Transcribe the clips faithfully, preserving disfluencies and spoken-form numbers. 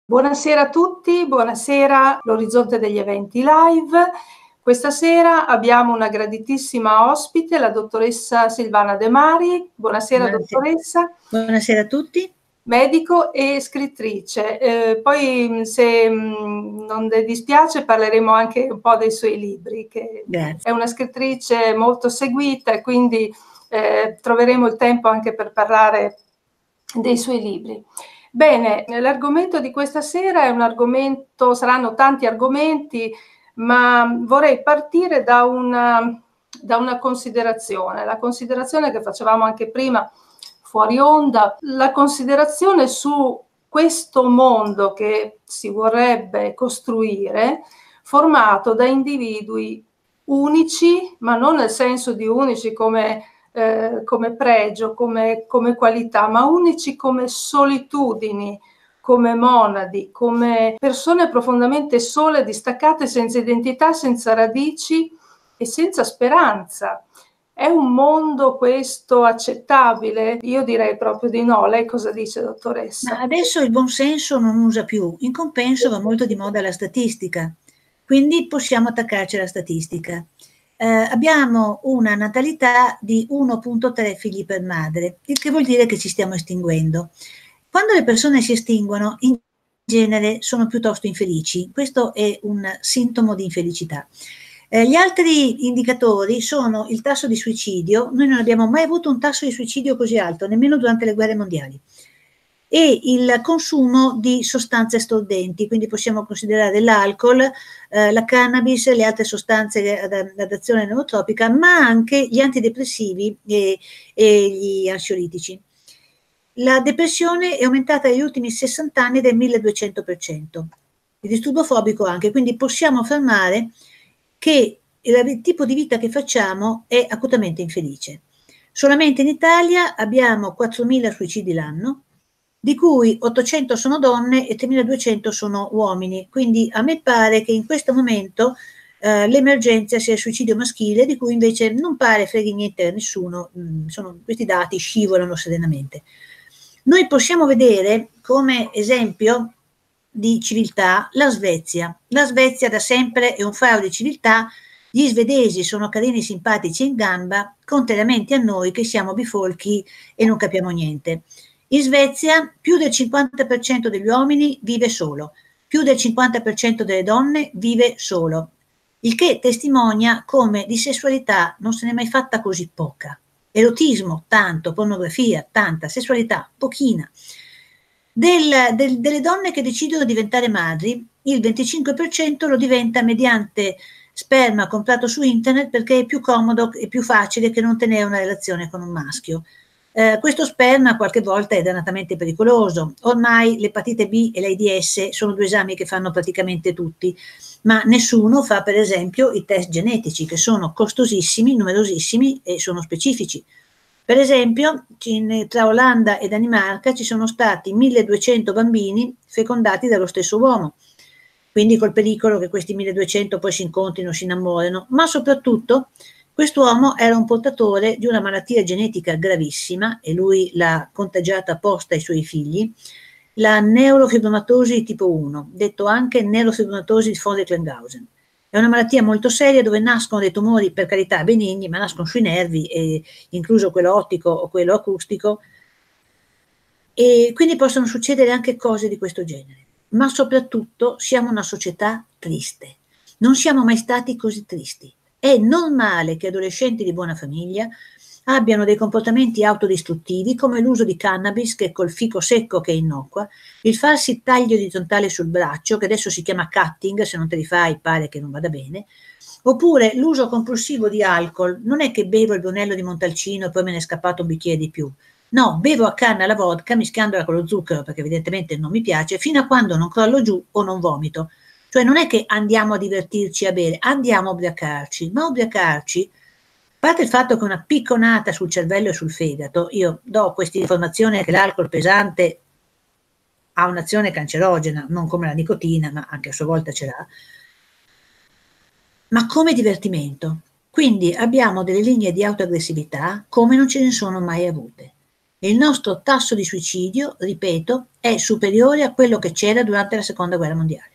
Buonasera a tutti, buonasera l'Orizzonte degli Eventi Live. Questa sera abbiamo una graditissima ospite, la dottoressa Silvana De Mari. Buonasera, Buonasera. Dottoressa. Buonasera a tutti. Medico e scrittrice. Eh, poi se mh, non le dispiace parleremo anche un po' dei suoi libri, che Grazie. È una scrittrice molto seguita e quindi eh, troveremo il tempo anche per parlare dei suoi libri. Bene, l'argomento di questa sera è un argomento, saranno tanti argomenti, ma vorrei partire da una, da una considerazione, la considerazione che facevamo anche prima fuori onda, la considerazione su questo mondo che si vorrebbe costruire, formato da individui unici, ma non nel senso di unici come Eh, come pregio, come, come qualità, ma unici come solitudini, come monadi, come persone profondamente sole, distaccate, senza identità, senza radici e senza speranza. È un mondo questo accettabile? Io direi proprio di no. Lei cosa dice, dottoressa? Ma adesso il buonsenso non usa più, in compenso va molto di moda la statistica, quindi possiamo attaccarci alla statistica. Eh, abbiamo una natalità di uno virgola tre figli per madre, il che vuol dire che ci stiamo estinguendo. Quando le persone si estinguono, in genere sono piuttosto infelici, questo è un sintomo di infelicità. Eh, gli altri indicatori sono il tasso di suicidio. Noi non abbiamo mai avuto un tasso di suicidio così alto, nemmeno durante le guerre mondiali, e il consumo di sostanze stordenti, quindi possiamo considerare l'alcol, eh, la cannabis, le altre sostanze ad, ad azione neurotropica, ma anche gli antidepressivi e, e gli ansiolitici. La depressione è aumentata negli ultimi sessanta anni del milleduecento per cento, il disturbo fobico anche, quindi possiamo affermare che il tipo di vita che facciamo è acutamente infelice. Solamente in Italia abbiamo quattromila suicidi l'anno, di cui ottocento sono donne e tremiladuecento sono uomini, quindi a me pare che in questo momento eh, l'emergenza sia il suicidio maschile, di cui invece non pare freghi niente a nessuno. Mm, sono, questi dati scivolano serenamente. Noi possiamo vedere come esempio di civiltà la Svezia. La Svezia da sempre è un faro di civiltà. Gli svedesi sono carini, simpatici in gamba, contrariamente a noi che siamo bifolchi e non capiamo niente. In Svezia più del cinquanta per cento degli uomini vive solo, più del cinquanta per cento delle donne vive solo, il che testimonia come di sessualità non se n'è mai fatta così poca. Erotismo, tanto, pornografia, tanta, sessualità, pochina. Del, del, delle donne che decidono di diventare madri, il venticinque per cento lo diventa mediante sperma comprato su internet perché è più comodo e più facile che non tenere una relazione con un maschio. Eh, questo sperma qualche volta è dannatamente pericoloso. Ormai l'epatite B e l'AIDS sono due esami che fanno praticamente tutti, ma nessuno fa per esempio i test genetici, che sono costosissimi, numerosissimi e sono specifici. Per esempio, in, tra Olanda e Danimarca ci sono stati milleduecento bambini fecondati dallo stesso uomo, quindi col pericolo che questi milleduecento poi si incontrino, si innamorino, ma soprattutto quest'uomo era un portatore di una malattia genetica gravissima e lui l'ha contagiata apposta ai suoi figli, la neurofibromatosi tipo uno, detto anche neurofibromatosi von Recklinghausen. È una malattia molto seria dove nascono dei tumori, per carità, benigni, ma nascono sui nervi, e, incluso quello ottico o quello acustico, e quindi possono succedere anche cose di questo genere. Ma soprattutto siamo una società triste. Non siamo mai stati così tristi. È normale che adolescenti di buona famiglia abbiano dei comportamenti autodistruttivi come l'uso di cannabis, che col fico secco che è innocua, il farsi taglio orizzontale sul braccio, che adesso si chiama cutting, se non te li fai pare che non vada bene, oppure l'uso compulsivo di alcol. Non è che bevo il Brunello di Montalcino e poi me ne è scappato un bicchiere di più. No, bevo a canna la vodka mischiandola con lo zucchero perché evidentemente non mi piace, fino a quando non crollo giù o non vomito. Cioè non è che andiamo a divertirci a bere, andiamo a ubriacarci, ma ubriacarci, a parte il fatto che una picconata sul cervello e sul fegato, io do questa informazione che l'alcol pesante ha un'azione cancerogena, non come la nicotina, ma anche a sua volta ce l'ha, ma come divertimento. Quindi abbiamo delle linee di autoaggressività come non ce ne sono mai avute. e il nostro tasso di suicidio, ripeto, è superiore a quello che c'era durante la seconda guerra mondiale.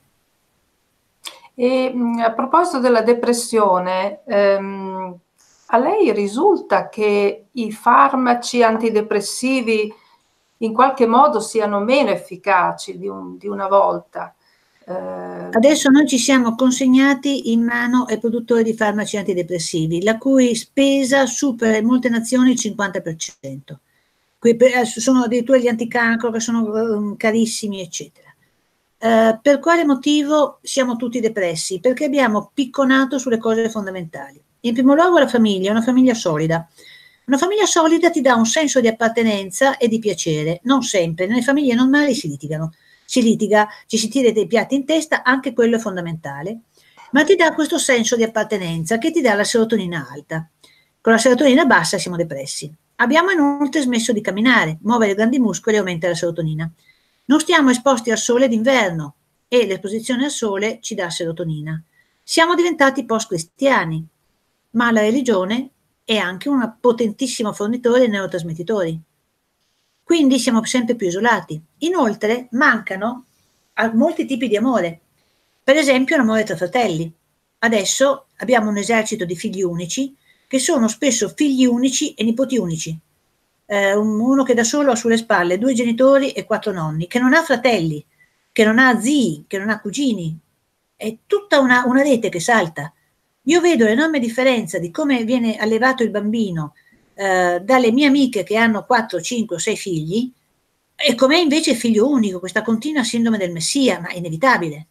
E mh, a proposito della depressione, ehm, a lei risulta che i farmaci antidepressivi in qualche modo siano meno efficaci di, un, di una volta? Eh, Adesso noi ci siamo consegnati in mano ai produttori di farmaci antidepressivi, la cui spesa supera in molte nazioni il cinquanta per cento. Sono addirittura gli anticancro che sono um, carissimi, eccetera. Uh, per quale motivo siamo tutti depressi? Perché abbiamo picconato sulle cose fondamentali. In primo luogo la famiglia, una famiglia solida. Una famiglia solida ti dà un senso di appartenenza e di piacere. Non sempre, nelle famiglie normali si litigano. Si litiga, ci si tira dei piatti in testa, anche quello è fondamentale, ma ti dà questo senso di appartenenza che ti dà la serotonina alta. Con la serotonina bassa siamo depressi. Abbiamo inoltre smesso di camminare, muovere grandi muscoli aumenta la serotonina. Non stiamo esposti al sole d'inverno e l'esposizione al sole ci dà serotonina. Siamo diventati post-cristiani, ma la religione è anche un potentissimo fornitore di neurotrasmettitori. Quindi siamo sempre più isolati. Inoltre mancano molti tipi di amore. Per esempio l'amore tra fratelli. Adesso abbiamo un esercito di figli unici che sono spesso figli unici e nipoti unici. Eh, uno che da solo ha sulle spalle due genitori e quattro nonni, che non ha fratelli, che non ha zii, che non ha cugini. È tutta una, una rete che salta. Io vedo l'enorme differenza di come viene allevato il bambino Uh, dalle mie amiche che hanno quattro, cinque o sei figli e com'è invece figlio unico, questa continua sindrome del messia, ma è inevitabile.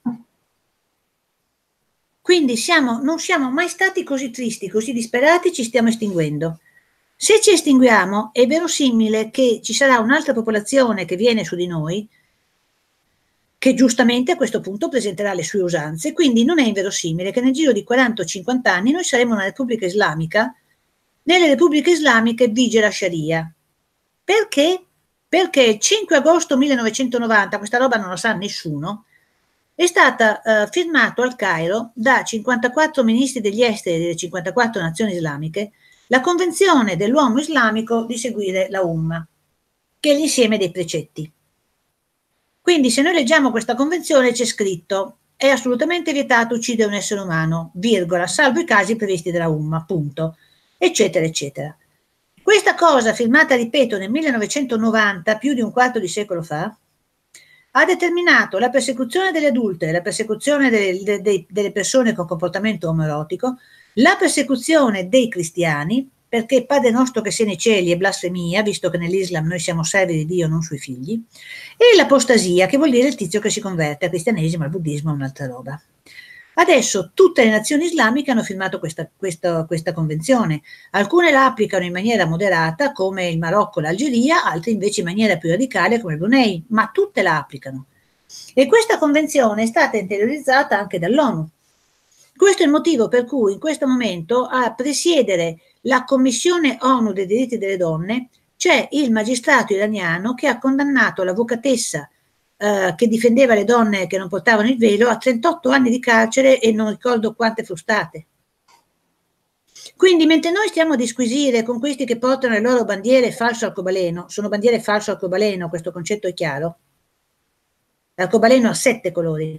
Quindi siamo, non siamo mai stati così tristi, così disperati, ci stiamo estinguendo. Se ci estinguiamo è verosimile che ci sarà un'altra popolazione che viene su di noi che giustamente a questo punto presenterà le sue usanze, quindi non è inverosimile che nel giro di quaranta o cinquanta anni noi saremo una repubblica islamica. Nelle repubbliche islamiche vige la Sharia. Perché? Perché il cinque agosto millenovecentonovanta, questa roba non lo sa nessuno, è stata uh, firmato al Cairo da cinquantaquattro ministri degli esteri delle cinquantaquattro nazioni islamiche la convenzione dell'uomo islamico di seguire la Umma, che è l'insieme dei precetti. Quindi se noi leggiamo questa convenzione c'è scritto è assolutamente vietato uccidere un essere umano, virgola, salvo i casi previsti dalla Umma, punto. Eccetera, eccetera. Questa cosa, firmata, ripeto, nel millenovecentonovanta, più di un quarto di secolo fa, ha determinato la persecuzione delle adulte, la persecuzione delle, de, delle persone con comportamento omoerotico, la persecuzione dei cristiani, perché Padre nostro che sei nei cieli è blasfemia, visto che nell'Islam noi siamo servi di Dio, non suoi figli, e l'apostasia, che vuol dire il tizio che si converte al cristianesimo, al buddismo, a un'altra roba. Adesso tutte le nazioni islamiche hanno firmato questa, questa, questa convenzione, alcune la applicano in maniera moderata come il Marocco e l'Algeria, altre invece in maniera più radicale come il Brunei, ma tutte la applicano. E questa convenzione è stata interiorizzata anche dall'ONU. Questo è il motivo per cui in questo momento a presiedere la Commissione ONU dei diritti delle donne c'è il magistrato iraniano che ha condannato l'avvocatessa Uh, che difendeva le donne che non portavano il velo a trentotto anni di carcere e non ricordo quante frustate. Quindi mentre noi stiamo a disquisire con questi che portano le loro bandiere falso arcobaleno, sono bandiere falso arcobaleno, questo concetto è chiaro, l'arcobaleno ha sette colori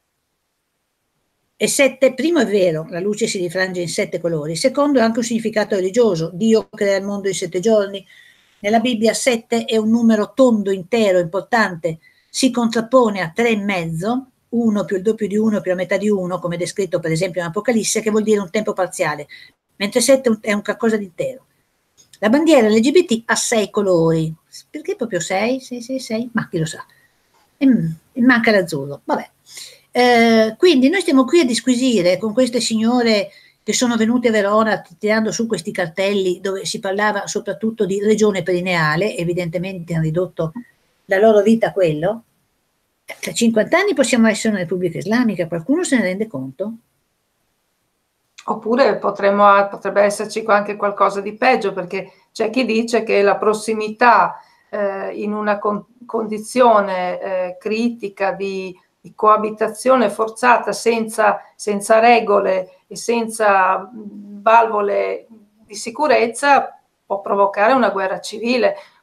e sette, primo è vero, la luce si rifrange in sette colori, secondo ha anche un significato religioso, Dio crea il mondo in sette giorni, nella Bibbia sette è un numero tondo, intero, importante, si contrappone a tre e mezzo, uno più il doppio di uno più la metà di uno, come descritto per esempio in Apocalisse, che vuol dire un tempo parziale, mentre sette è un qualcosa di intero. La bandiera L G B T ha sei colori, perché proprio sei? sei, sei, sei? Ma chi lo sa. E, e manca l'azzurro, vabbè. Eh, quindi noi stiamo qui a disquisire con queste signore che sono venute a Verona tirando su questi cartelli dove si parlava soprattutto di regione perineale, evidentemente hanno ridotto la loro vita a quello. Tra cinquanta anni possiamo essere una repubblica islamica, qualcuno se ne rende conto? Oppure potremmo, potrebbe esserci anche qualcosa di peggio, perché c'è chi dice che la prossimità eh, in una con condizione eh, critica di, di coabitazione forzata senza, senza regole e senza valvole di sicurezza può provocare una guerra civile,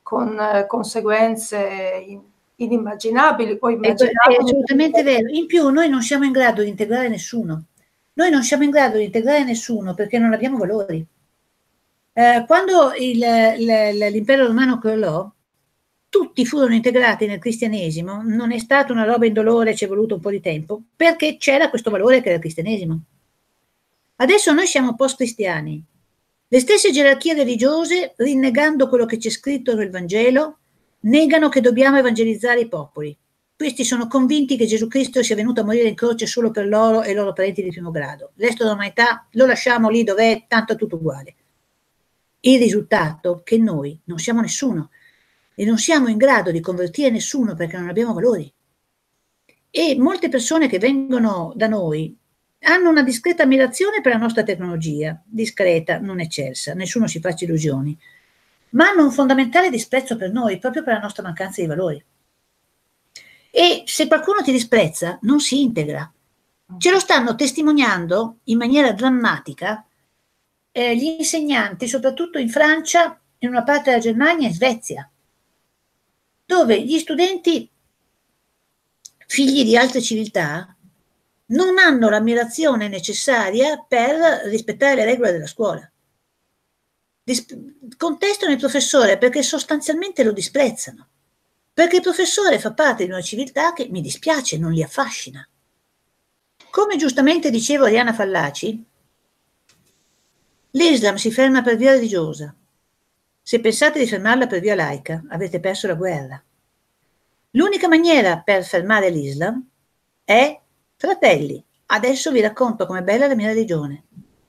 con eh, conseguenze in, inimmaginabili o È, immaginabili. è assolutamente vero. In più noi non siamo in grado di integrare nessuno. Noi non siamo in grado di integrare nessuno perché non abbiamo valori. Eh, quando l'impero romano crollò, tutti furono integrati nel cristianesimo, non è stata una roba indolore, ci è voluto un po' di tempo, perché c'era questo valore che era il cristianesimo. Adesso noi siamo post-cristiani. Le stesse gerarchie religiose, rinnegando quello che c'è scritto nel Vangelo, negano che dobbiamo evangelizzare i popoli. Questi sono convinti che Gesù Cristo sia venuto a morire in croce solo per loro e i loro parenti di primo grado. Il resto dell'umanità lo lasciamo lì dov'è, tanto è tutto uguale. Il risultato è che noi non siamo nessuno e non siamo in grado di convertire nessuno perché non abbiamo valori. E molte persone che vengono da noi hanno una discreta ammirazione per la nostra tecnologia, discreta, non eccelsa, nessuno si faccia illusioni, ma hanno un fondamentale disprezzo per noi, proprio per la nostra mancanza di valori. E se qualcuno ti disprezza, non si integra. Ce lo stanno testimoniando in maniera drammatica eh, gli insegnanti, soprattutto in Francia, in una parte della Germania e in Svezia, dove gli studenti, figli di altre civiltà, non hanno l'ammirazione necessaria per rispettare le regole della scuola. Contestano il professore perché sostanzialmente lo disprezzano, perché il professore fa parte di una civiltà che, mi dispiace, non li affascina. Come giustamente diceva Oriana Fallaci, l'Islam si ferma per via religiosa. Se pensate di fermarla per via laica, avete perso la guerra. L'unica maniera per fermare l'Islam è: fratelli, adesso vi racconto com'è bella la mia religione.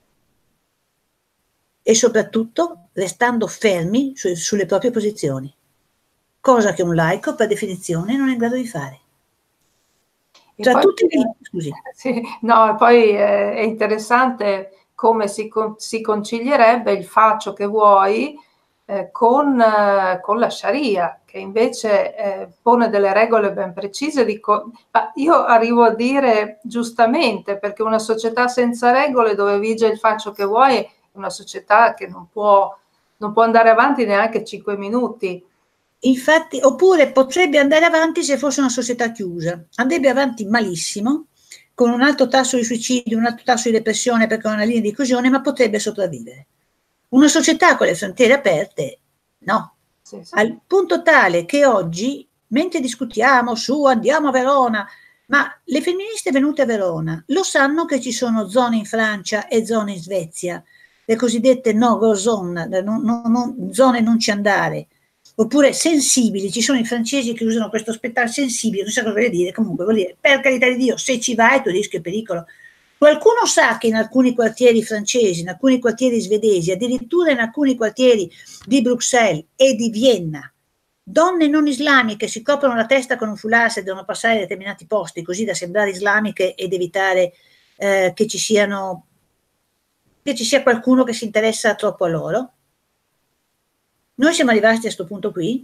E soprattutto restando fermi su, sulle proprie posizioni, cosa che un laico per definizione non è in grado di fare. E Tra poi, tutti i scusi. Sì, no, poi eh, è interessante come si, con, si concilierebbe il faccio che vuoi eh, con, eh, con la Sharia, che invece eh, pone delle regole ben precise. Di ma io arrivo a dire giustamente, perché una società senza regole, dove vige il faccio che vuoi, è una società che non può, non può andare avanti neanche cinque minuti. Infatti, oppure potrebbe andare avanti se fosse una società chiusa, andrebbe avanti malissimo, con un alto tasso di suicidio, un alto tasso di depressione perché ha una linea di coesione, ma potrebbe sopravvivere. Una società con le frontiere aperte, no. Sì, sì. Al punto tale che oggi, mentre discutiamo su andiamo a Verona, ma le femministe venute a Verona lo sanno che ci sono zone in Francia e zone in Svezia, le cosiddette no-go zone, non, non, non, zone non ci andare, oppure sensibili. Ci sono i francesi che usano questo spettacolo sensibile, non so cosa vuol dire, comunque vuol dire, per carità di Dio, se ci vai tu rischi il pericolo. Qualcuno sa che in alcuni quartieri francesi, in alcuni quartieri svedesi, addirittura in alcuni quartieri di Bruxelles e di Vienna, donne non islamiche si coprono la testa con un foulard se devono passare a determinati posti, così da sembrare islamiche ed evitare eh, che ci siano, che ci sia qualcuno che si interessa troppo a loro. Noi siamo arrivati a questo punto qui.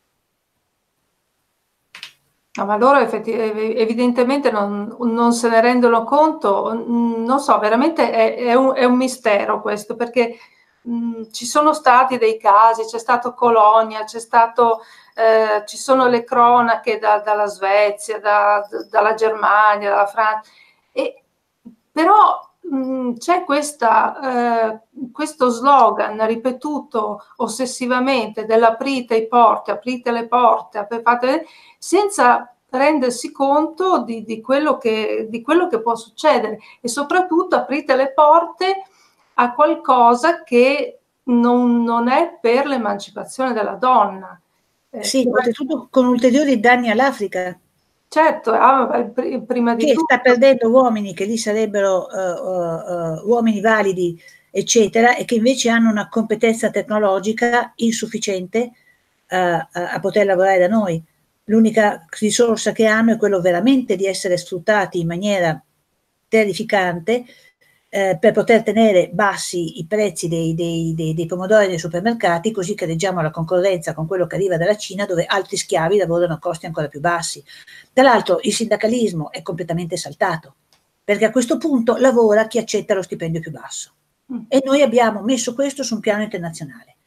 No, ma loro evidentemente non, non se ne rendono conto, non so, veramente è, è, un, è un mistero questo, perché mh, ci sono stati dei casi, c'è stato Colonia, c'è stato, eh, ci sono le cronache da, dalla Svezia, da, da, dalla Germania, dalla Francia, e, però c'è questa, eh, questo slogan ripetuto ossessivamente dell'aprite i porti, aprite le porte, fate, senza rendersi conto di, di, quello che, di quello che può succedere, e soprattutto aprite le porte a qualcosa che non, non è per l'emancipazione della donna. Eh, sì, oltretutto con ulteriori danni all'Africa. Certo, ah, prima di che tutto. Sta perdendo uomini che lì sarebbero uh, uh, uh, uomini validi, eccetera, e che invece hanno una competenza tecnologica insufficiente uh, a poter lavorare da noi. L'unica risorsa che hanno è quello veramente di essere sfruttati in maniera terrificante eh, per poter tenere bassi i prezzi dei, dei, dei, dei pomodori nei supermercati, così che reggiamo la concorrenza con quello che arriva dalla Cina, dove altri schiavi lavorano a costi ancora più bassi. Tra l'altro il sindacalismo è completamente saltato, perché a questo punto lavora chi accetta lo stipendio più basso. Mm. E noi abbiamo messo questo su un piano internazionale.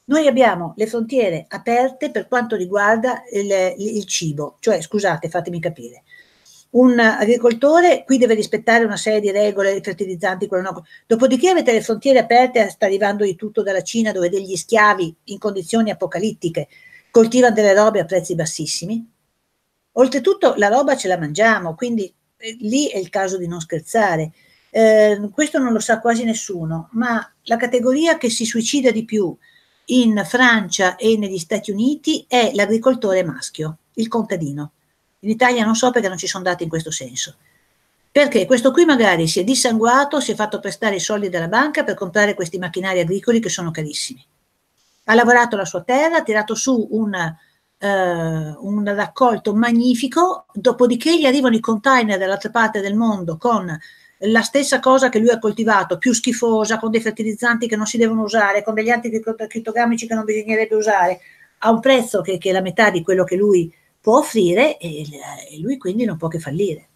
Noi abbiamo le frontiere aperte per quanto riguarda il, il cibo, cioè, scusate, fatemi capire, un agricoltore qui deve rispettare una serie di regole, fertilizzanti, quello no. Dopodiché avete le frontiere aperte, sta arrivando di tutto dalla Cina, dove degli schiavi in condizioni apocalittiche coltivano delle robe a prezzi bassissimi. Oltretutto la roba ce la mangiamo, quindi eh, lì è il caso di non scherzare. Eh, questo non lo sa quasi nessuno, ma la categoria che si suicida di più in Francia e negli Stati Uniti è l'agricoltore maschio, il contadino. In Italia non so perché non ci sono dati in questo senso. Perché questo qui magari si è dissanguato, si è fatto prestare i soldi dalla banca per comprare questi macchinari agricoli che sono carissimi. Ha lavorato la sua terra, ha tirato su un, uh, un raccolto magnifico, dopodiché gli arrivano i container dall'altra parte del mondo con la stessa cosa che lui ha coltivato, più schifosa, con dei fertilizzanti che non si devono usare, con degli anticrittogamici che non bisognerebbe usare, a un prezzo che, che è la metà di quello che lui può offrire, e, e lui quindi non può che fallire.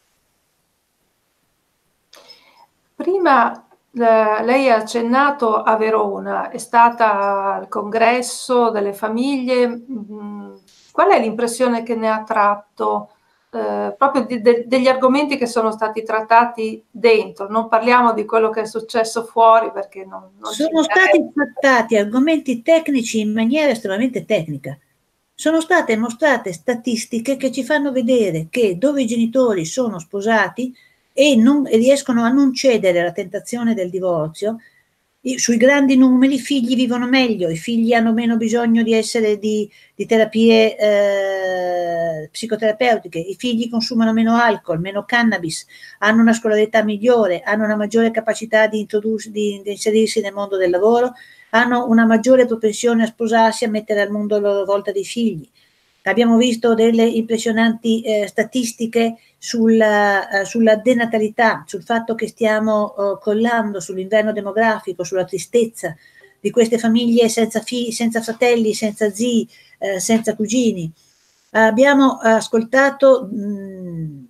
Prima eh, lei ha accennato a Verona, è stata al congresso delle famiglie. Mh, qual è l'impressione che ne ha tratto? Eh, proprio di, de, degli argomenti che sono stati trattati dentro, non parliamo di quello che è successo fuori, perché non, non sono stati trattati argomenti tecnici in maniera estremamente tecnica. Sono state mostrate statistiche che ci fanno vedere che dove i genitori sono sposati e, non, e riescono a non cedere alla tentazione del divorzio, sui grandi numeri i figli vivono meglio, i figli hanno meno bisogno di essere di, di terapie eh, psicoterapeutiche, i figli consumano meno alcol, meno cannabis, hanno una scolarità migliore, hanno una maggiore capacità di, di, di inserirsi nel mondo del lavoro, hanno una maggiore propensione a sposarsi, a mettere al mondo a loro volta dei figli. Abbiamo visto delle impressionanti eh, statistiche sulla, uh, sulla denatalità, sul fatto che stiamo uh, collando sull'inverno demografico, sulla tristezza di queste famiglie senza figli, senza fratelli, senza zii, uh, senza cugini. Uh, abbiamo ascoltato mh,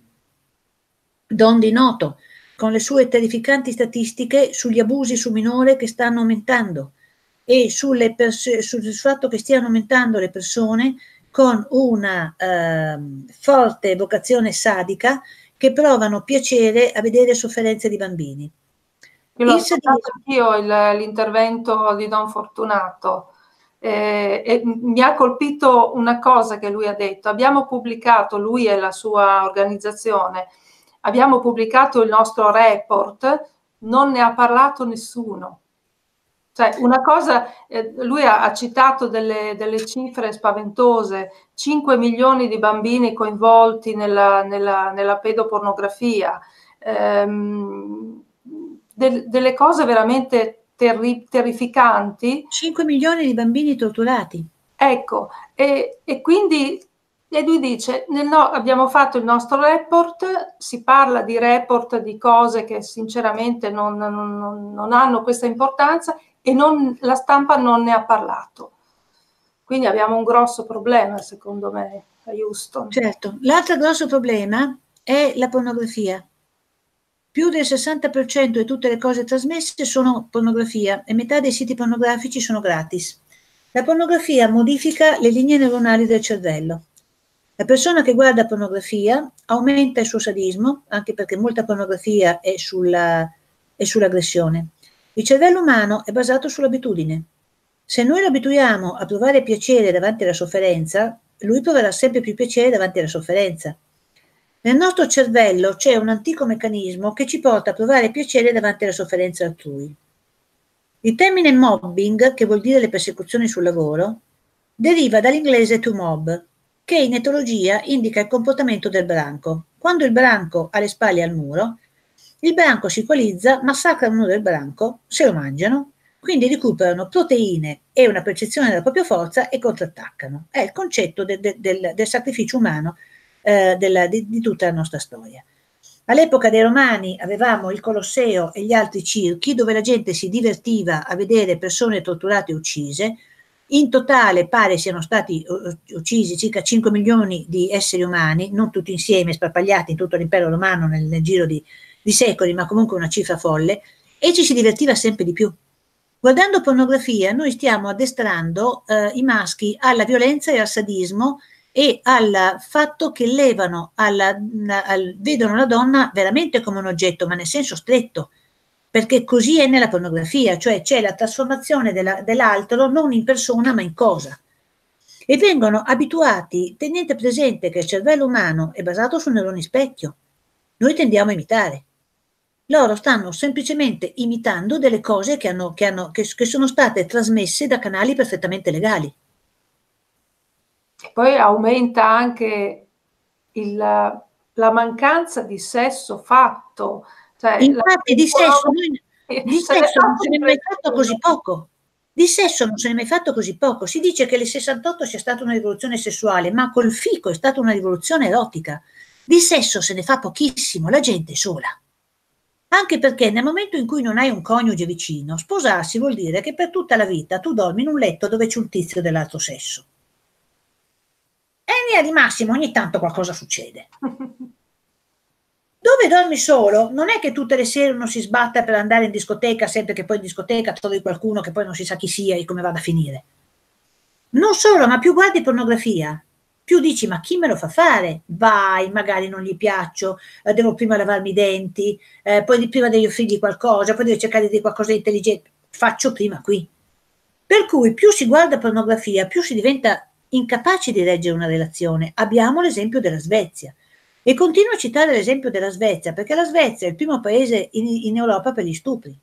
Don Di Noto con le sue terrificanti statistiche sugli abusi su minore che stanno aumentando e sulle sul fatto che stiano aumentando le persone con una eh, forte vocazione sadica che provano piacere a vedere sofferenze di bambini. Io l'ho ascoltato anch'io l'intervento di Don Fortunato eh, e mi ha colpito una cosa che lui ha detto. Abbiamo pubblicato, lui e la sua organizzazione, abbiamo pubblicato il nostro report, non ne ha parlato nessuno. Cioè, una cosa, eh, lui ha, ha citato delle, delle cifre spaventose, cinque milioni di bambini coinvolti nella, nella, nella pedopornografia, ehm, del, delle cose veramente terri, terrificanti. cinque milioni di bambini torturati. Ecco, e, e quindi e lui dice, nel no, abbiamo fatto il nostro report, si parla di report di cose che sinceramente non, non, non hanno questa importanza, e non, la stampa non ne ha parlato. Quindi abbiamo un grosso problema, secondo me, a Houston. Certo, l'altro grosso problema è la pornografia. Più del sessanta per cento di tutte le cose trasmesse sono pornografia e metà dei siti pornografici sono gratis. La pornografia modifica le linee neuronali del cervello. La persona che guarda pornografia aumenta il suo sadismo, anche perché molta pornografia è sulla, è sull'aggressione. Il cervello umano è basato sull'abitudine. Se noi lo abituiamo a provare piacere davanti alla sofferenza, lui proverà sempre più piacere davanti alla sofferenza. Nel nostro cervello c'è un antico meccanismo che ci porta a provare piacere davanti alla sofferenza altrui. Il termine mobbing, che vuol dire le persecuzioni sul lavoro, deriva dall'inglese to mob, che in etologia indica il comportamento del branco. Quando il branco ha le spalle al muro, il branco si equalizza, massacra uno del branco, se lo mangiano, quindi recuperano proteine e una percezione della propria forza e contrattaccano. È il concetto de, de, del, del sacrificio umano eh, della, di, di tutta la nostra storia. All'epoca dei Romani avevamo il Colosseo e gli altri circhi dove la gente si divertiva a vedere persone torturate e uccise. In totale pare siano stati uccisi circa cinque milioni di esseri umani, non tutti insieme, sparpagliati in tutto l'impero romano nel, nel giro di, di secoli, ma comunque una cifra folle, e ci si divertiva sempre di più. Guardando pornografia noi stiamo addestrando eh, i maschi alla violenza e al sadismo e al fatto che levano alla, al, vedono la donna veramente come un oggetto, ma nel senso stretto, perché così è nella pornografia, cioè c'è la trasformazione della, dell'altro non in persona ma in cosa. E vengono abituati, tenete presente che il cervello umano è basato su neuroni specchio, noi tendiamo a imitare. Loro stanno semplicemente imitando delle cose che, hanno, che, hanno, che, che sono state trasmesse da canali perfettamente legali. Poi aumenta anche il, la mancanza di sesso fatto. Cioè, infatti di sesso, noi, di sesso non se ne è mai fatto così poco. Di sesso non se ne è mai fatto così poco. Si dice che nel sessantotto sia stata una rivoluzione sessuale, ma col fico è stata una rivoluzione erotica. Di sesso se ne fa pochissimo, la gente è sola. Anche perché nel momento in cui non hai un coniuge vicino, sposarsi vuol dire che per tutta la vita tu dormi in un letto dove c'è un tizio dell'altro sesso. E in linea di massimo ogni tanto qualcosa succede. Dove dormi solo, non è che tutte le sere uno si sbatta per andare in discoteca, sempre che poi in discoteca trovi qualcuno che poi non si sa chi sia e come vada a finire. Non solo, ma più guardi pornografia, più dici, ma chi me lo fa fare? Vai, magari non gli piaccio, eh, devo prima lavarmi i denti, eh, poi prima devi offrirgli qualcosa, poi devo cercare di dire qualcosa di intelligente. Faccio prima qui. Per cui più si guarda pornografia, più si diventa incapaci di reggere una relazione. Abbiamo l'esempio della Svezia. E continuo a citare l'esempio della Svezia, perché la Svezia è il primo paese in, in Europa per gli stupri.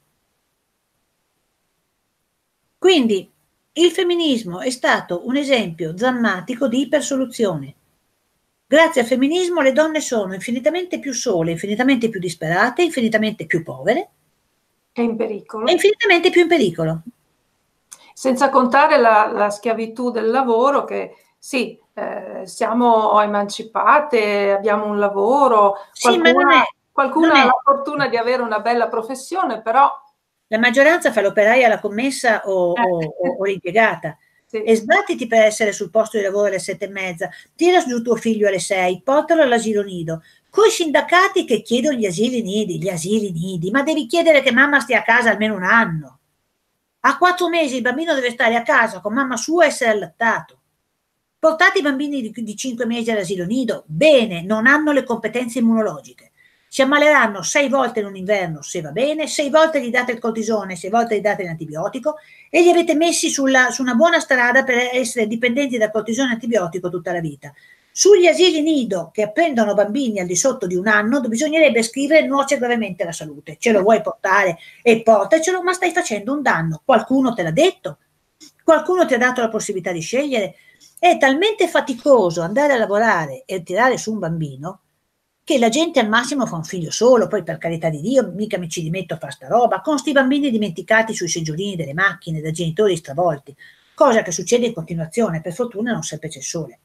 Quindi il femminismo è stato un esempio drammatico di ipersoluzione. Grazie al femminismo le donne sono infinitamente più sole, infinitamente più disperate, infinitamente più povere. E in pericolo. E infinitamente più in pericolo. Senza contare la, la schiavitù del lavoro che, sì, eh, siamo emancipate, abbiamo un lavoro, sì, ma non è, qualcuno non ha è. la fortuna di avere una bella professione, però... La maggioranza fa l'operaia, la commessa o, eh. o, o, o l'impiegata. Sì. E sbattiti per essere sul posto di lavoro alle sette e mezza, tira giù tuo figlio alle sei, portalo all'asilo nido. Coi sindacati che chiedono gli asili nidi, gli asili nidi, ma devi chiedere che mamma stia a casa almeno un anno. A quattro mesi il bambino deve stare a casa con mamma sua e essere allattato. Portate i bambini di, di cinque mesi all'asilo nido, bene, non hanno le competenze immunologiche. Si ammaleranno sei volte in un inverno, se va bene, sei volte gli date il cortisone, sei volte gli date l'antibiotico e li avete messi sulla, su una buona strada per essere dipendenti dal cortisone e antibiotico tutta la vita. Sugli asili nido che apprendono bambini al di sotto di un anno bisognerebbe scrivere nuoce gravemente alla salute. Ce lo vuoi portare e portacelo, ma stai facendo un danno. Qualcuno te l'ha detto? Qualcuno ti ha dato la possibilità di scegliere? È talmente faticoso andare a lavorare e tirare su un bambino che la gente al massimo fa un figlio solo, poi per carità di Dio mica mi ci rimetto a fare sta roba, con sti bambini dimenticati sui seggiolini delle macchine, da genitori stravolti, cosa che succede in continuazione, per fortuna non sempre c'è il sole.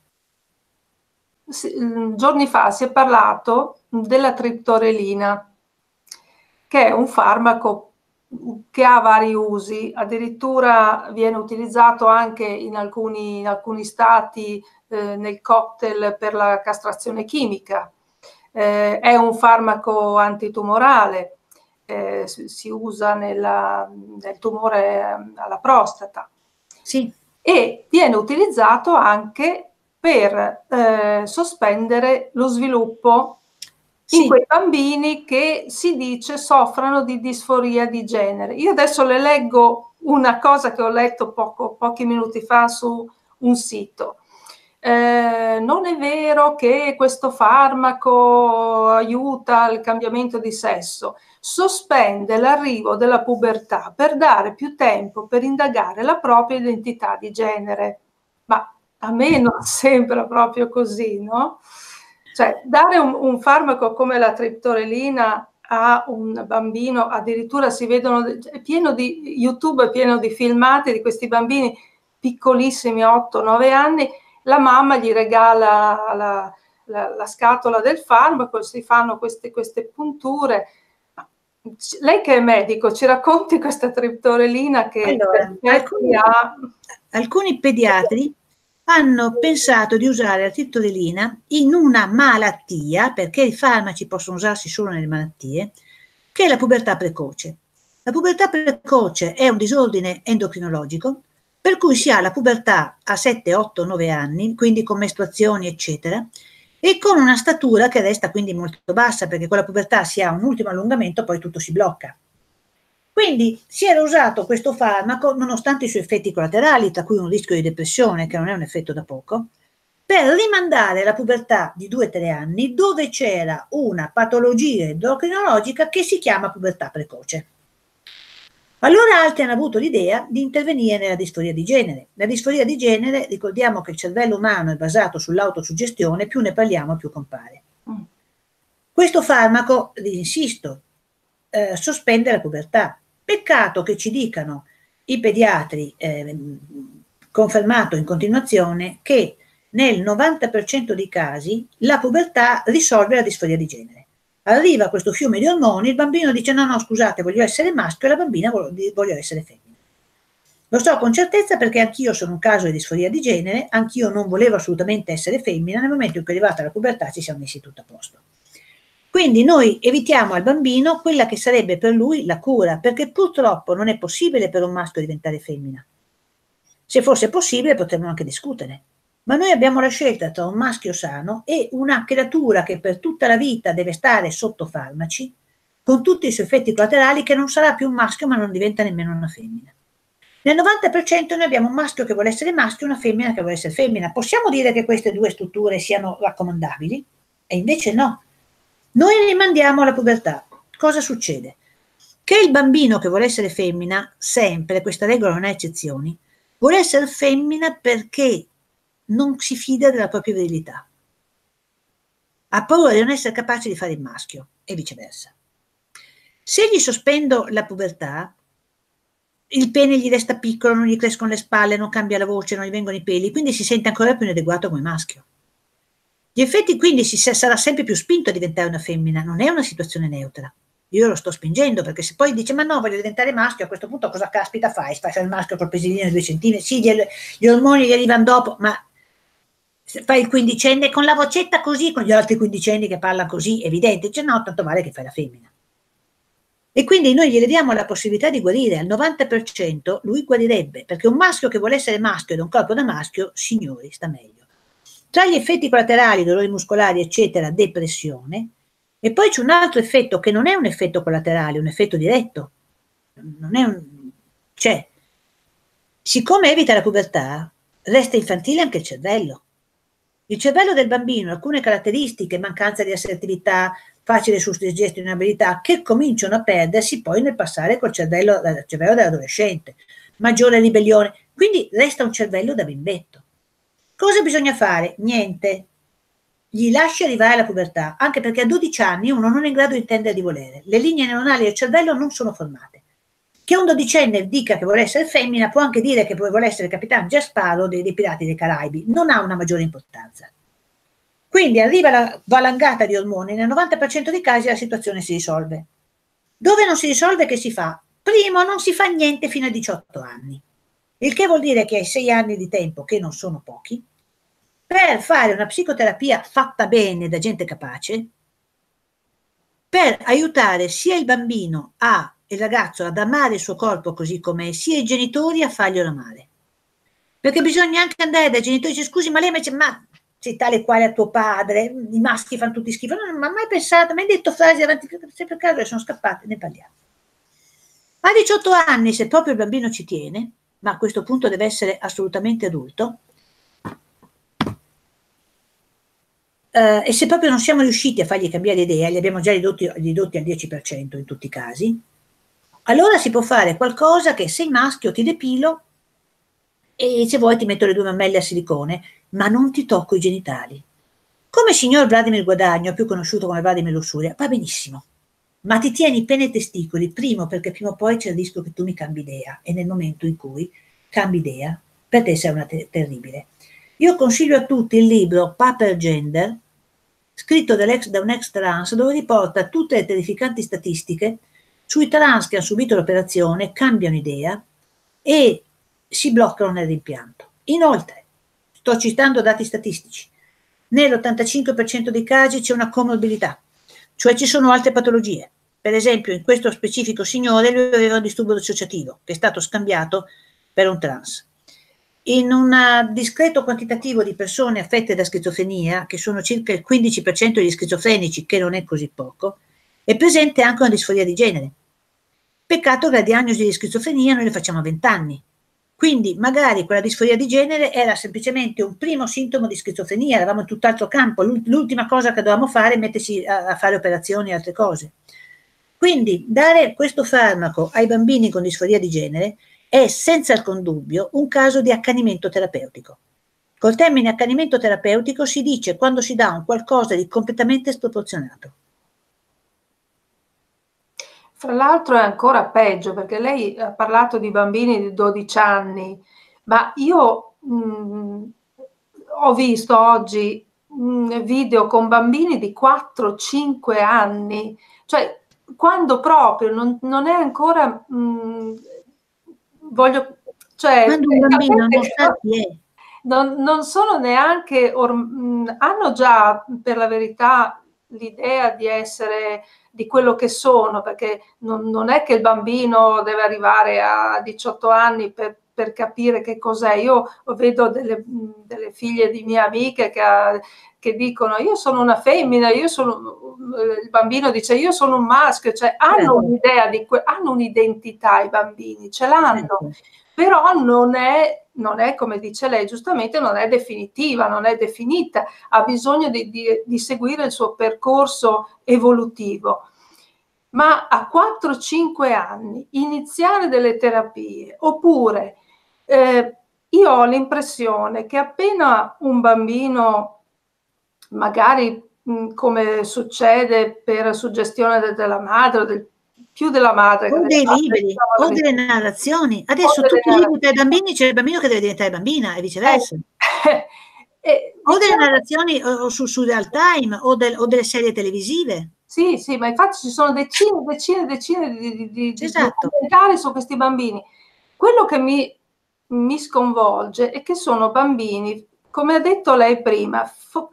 Sì, giorni fa si è parlato della triptorelina, che è un farmaco che ha vari usi, addirittura viene utilizzato anche in alcuni, in alcuni stati eh, nel cocktail per la castrazione chimica. Eh, è un farmaco antitumorale, eh, si, si usa nella, nel tumore alla prostata. Sì. E viene utilizzato anche per eh, sospendere lo sviluppo sì. in quei bambini che si dice soffrano di disforia di genere. Io adesso le leggo una cosa che ho letto poco, pochi minuti fa su un sito. Eh, non è vero che questo farmaco aiuta il cambiamento di sesso, sospende l'arrivo della pubertà per dare più tempo per indagare la propria identità di genere. Ma a me non sembra proprio così, no? Cioè, dare un, un farmaco come la triptorelina a un bambino, addirittura si vedono, è pieno di, YouTube è pieno di filmati di questi bambini piccolissimi, otto nove anni, la mamma gli regala la, la, la scatola del farmaco, si fanno queste, queste punture. Lei che è medico, ci racconti questa triptorelina che allora, alcuni, ha... alcuni pediatri hanno pensato di usare la triptorelina in una malattia, perché i farmaci possono usarsi solo nelle malattie, che è la pubertà precoce. La pubertà precoce è un disordine endocrinologico per cui si ha la pubertà a sette, otto, nove anni, quindi con mestruazioni, eccetera, e con una statura che resta quindi molto bassa, perché con la pubertà si ha un ultimo allungamento, poi tutto si blocca. Quindi si era usato questo farmaco, nonostante i suoi effetti collaterali, tra cui un rischio di depressione, che non è un effetto da poco, per rimandare la pubertà di due tre anni, dove c'era una patologia endocrinologica che si chiama pubertà precoce. Allora altri hanno avuto l'idea di intervenire nella disforia di genere. La disforia di genere, ricordiamo che il cervello umano è basato sull'autosuggestione, più ne parliamo più compare. Mm. Questo farmaco, insisto, eh, sospende la pubertà. Peccato che ci dicano i pediatri, eh, confermato in continuazione, che nel novanta per cento dei casi la pubertà risolve la disforia di genere. Arriva questo fiume di ormoni, il bambino dice no, no, scusate, voglio essere maschio e la bambina voglio essere femmina. Lo so con certezza perché anch'io sono un caso di disforia di genere, anch'io non volevo assolutamente essere femmina, nel momento in cui è arrivata la pubertà ci siamo messi tutto a posto. Quindi noi evitiamo al bambino quella che sarebbe per lui la cura, perché purtroppo non è possibile per un maschio diventare femmina. Se fosse possibile potremmo anche discutere. Ma noi abbiamo la scelta tra un maschio sano e una creatura che per tutta la vita deve stare sotto farmaci, con tutti i suoi effetti collaterali, che non sarà più un maschio ma non diventa nemmeno una femmina. Nel novanta per cento noi abbiamo un maschio che vuole essere maschio e una femmina che vuole essere femmina. Possiamo dire che queste due strutture siano raccomandabili? E invece no. Noi rimandiamo alla pubertà. Cosa succede? Che il bambino che vuole essere femmina, sempre, questa regola non ha eccezioni, vuole essere femmina perché non si fida della propria virilità. Ha paura di non essere capace di fare il maschio e viceversa. Se gli sospendo la pubertà, il pene gli resta piccolo, non gli crescono le spalle, non cambia la voce, non gli vengono i peli, quindi si sente ancora più inadeguato come maschio. Gli effetti quindi si sarà sempre più spinto a diventare una femmina, non è una situazione neutra. Io lo sto spingendo perché se poi dice ma no, voglio diventare maschio, a questo punto cosa caspita fai? Fai il maschio col pesilino di due centimetri, sì, gli, gli ormoni gli arrivano dopo, ma fai il quindicenne con la vocetta così, con gli altri quindicenni che parlano così, evidente, dice no, tanto vale che fai la femmina. E quindi noi gli diamo la possibilità di guarire, al novanta per cento lui guarirebbe, perché un maschio che vuole essere maschio ed un corpo da maschio, signori, sta meglio. Tra gli effetti collaterali, dolori muscolari, eccetera, depressione, e poi c'è un altro effetto che non è un effetto collaterale, è un effetto diretto. Non è un... Cioè, siccome evita la pubertà, resta infantile anche il cervello. Il cervello del bambino ha alcune caratteristiche, mancanza di assertività, facile suggestionabilità, che cominciano a perdersi poi nel passare col cervello, dal cervello dell'adolescente, maggiore ribellione, quindi resta un cervello da bimbetto. Cosa bisogna fare? Niente. Gli lasci arrivare alla pubertà, anche perché a dodici anni uno non è in grado di intendere di volere. Le linee neuronali del cervello non sono formate. Che un dodicenne dica che vuole essere femmina può anche dire che vuole essere capitano Jack Sparrow dei, dei Pirati dei Caraibi, non ha una maggiore importanza. Quindi arriva la valangata di ormoni, nel novanta per cento dei casi la situazione si risolve. Dove non si risolve, che si fa? Primo, non si fa niente fino ai diciotto anni, il che vuol dire che hai sei anni di tempo, che non sono pochi, per fare una psicoterapia fatta bene da gente capace, per aiutare sia il bambino a, il ragazzo ad amare il suo corpo così com'è, sia i genitori a farglielo amare. Perché bisogna anche andare dai genitori e dire scusi, ma lei invece, ma sei tale quale a tuo padre, i maschi fanno tutti schifo, non ho mai pensato, mai detto frasi avanti, se per caso sono scappate, ne parliamo. A diciotto anni, se proprio il bambino ci tiene, ma a questo punto deve essere assolutamente adulto, Uh, e se proprio non siamo riusciti a fargli cambiare idea, li abbiamo già ridotti, ridotti al dieci per cento in tutti i casi, allora si può fare qualcosa che sei maschio ti depilo e se vuoi ti metto le due mammelle a silicone, ma non ti tocco i genitali. Come signor Vladimir Guadagno, più conosciuto come Vladimir Lussuria, va benissimo, ma ti tieni pene e testicoli, primo perché prima o poi c'è il rischio che tu mi cambi idea e nel momento in cui cambi idea, per te sei una te- terribile. Io consiglio a tutti il libro Paper Gender, scritto da un ex trans, dove riporta tutte le terrificanti statistiche sui trans che hanno subito l'operazione, cambiano idea e si bloccano nel rimpianto. Inoltre, sto citando dati statistici, nell'ottantacinque per cento dei casi c'è una comorbidità, cioè ci sono altre patologie, per esempio in questo specifico signore lui aveva un disturbo dissociativo che è stato scambiato per un trans. In un discreto quantitativo di persone affette da schizofrenia, che sono circa il quindici per cento degli schizofrenici, che non è così poco, è presente anche una disforia di genere. Peccato che la diagnosi di schizofrenia noi la facciamo a venti anni. Quindi magari quella disforia di genere era semplicemente un primo sintomo di schizofrenia, eravamo in tutt'altro campo, l'ultima cosa che dovevamo fare è mettersi a, a fare operazioni e altre cose. Quindi dare questo farmaco ai bambini con disforia di genere è senza alcun dubbio un caso di accanimento terapeutico. Col termine accanimento terapeutico si dice quando si dà un qualcosa di completamente sproporzionato. Fra l'altro è ancora peggio, perché lei ha parlato di bambini di dodici anni, ma io mh, ho visto oggi mh, video con bambini di quattro cinque anni, cioè quando proprio non, non è ancora, mh, voglio, cioè, quando un bambino non sa chi è. Non, non sono neanche, or, mh, hanno già per la verità l'idea di essere, di quello che sono, perché non, non è che il bambino deve arrivare a diciotto anni per, per capire che cos'è. Io vedo delle, delle figlie di mie amiche che, che dicono io sono una femmina, io sono, il bambino dice io sono un maschio, cioè hanno un'idea di, hanno un'identità i bambini, ce l'hanno, però non è, non è, come dice lei giustamente, non è definitiva, non è definita, ha bisogno di, di, di seguire il suo percorso evolutivo. Ma a quattro cinque anni iniziare delle terapie, oppure eh, io ho l'impressione che appena un bambino, magari mh, come succede per suggestione de, della madre o del più della madre, o dei libri o delle narrazioni, adesso tutti i libri per i bambini c'è il bambino che deve diventare bambina e viceversa, eh, eh, o diciamo, delle narrazioni o su, su Real Time o, del, o delle serie televisive. Sì, sì, ma infatti ci sono decine e decine e decine di, di, di, esatto. di documentari su questi bambini. Quello che mi, mi sconvolge è che sono bambini, come ha detto lei prima,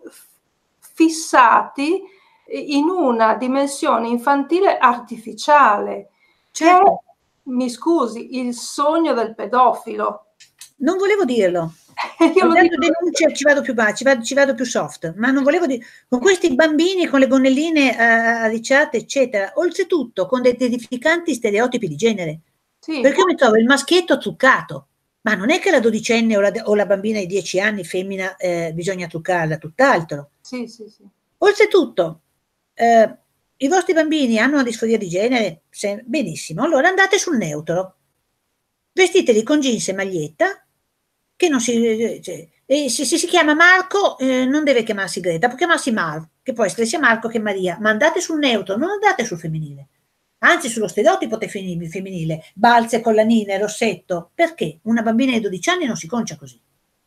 fissati in una dimensione infantile artificiale, certo. Che è, mi scusi, il sogno del pedofilo. Non volevo dirlo. Io lo dico, denuncia, ci vado più ci vado, ci vado più soft, ma non volevo dire, con questi bambini con le gonnelline arricciate, eccetera, oltretutto con dei terrificanti stereotipi di genere. Sì. Perché io mi trovo il maschietto truccato, ma non è che la dodicenne o la, o la bambina di dieci anni femmina eh, bisogna truccarla, tutt'altro. Sì, sì, sì. Oltretutto, eh, i vostri bambini hanno una disforia di genere? Se, benissimo, allora andate sul neutro, vestiteli con jeans e maglietta, che non si, cioè, e se, se si chiama Marco eh, non deve chiamarsi Greta, può chiamarsi Marco, che può essere sia Marco che Maria, ma andate sul neutro, non andate sul femminile, anzi sullo stereotipo femminile, balze, collanine, rossetto, perché una bambina di dodici anni non si concia così.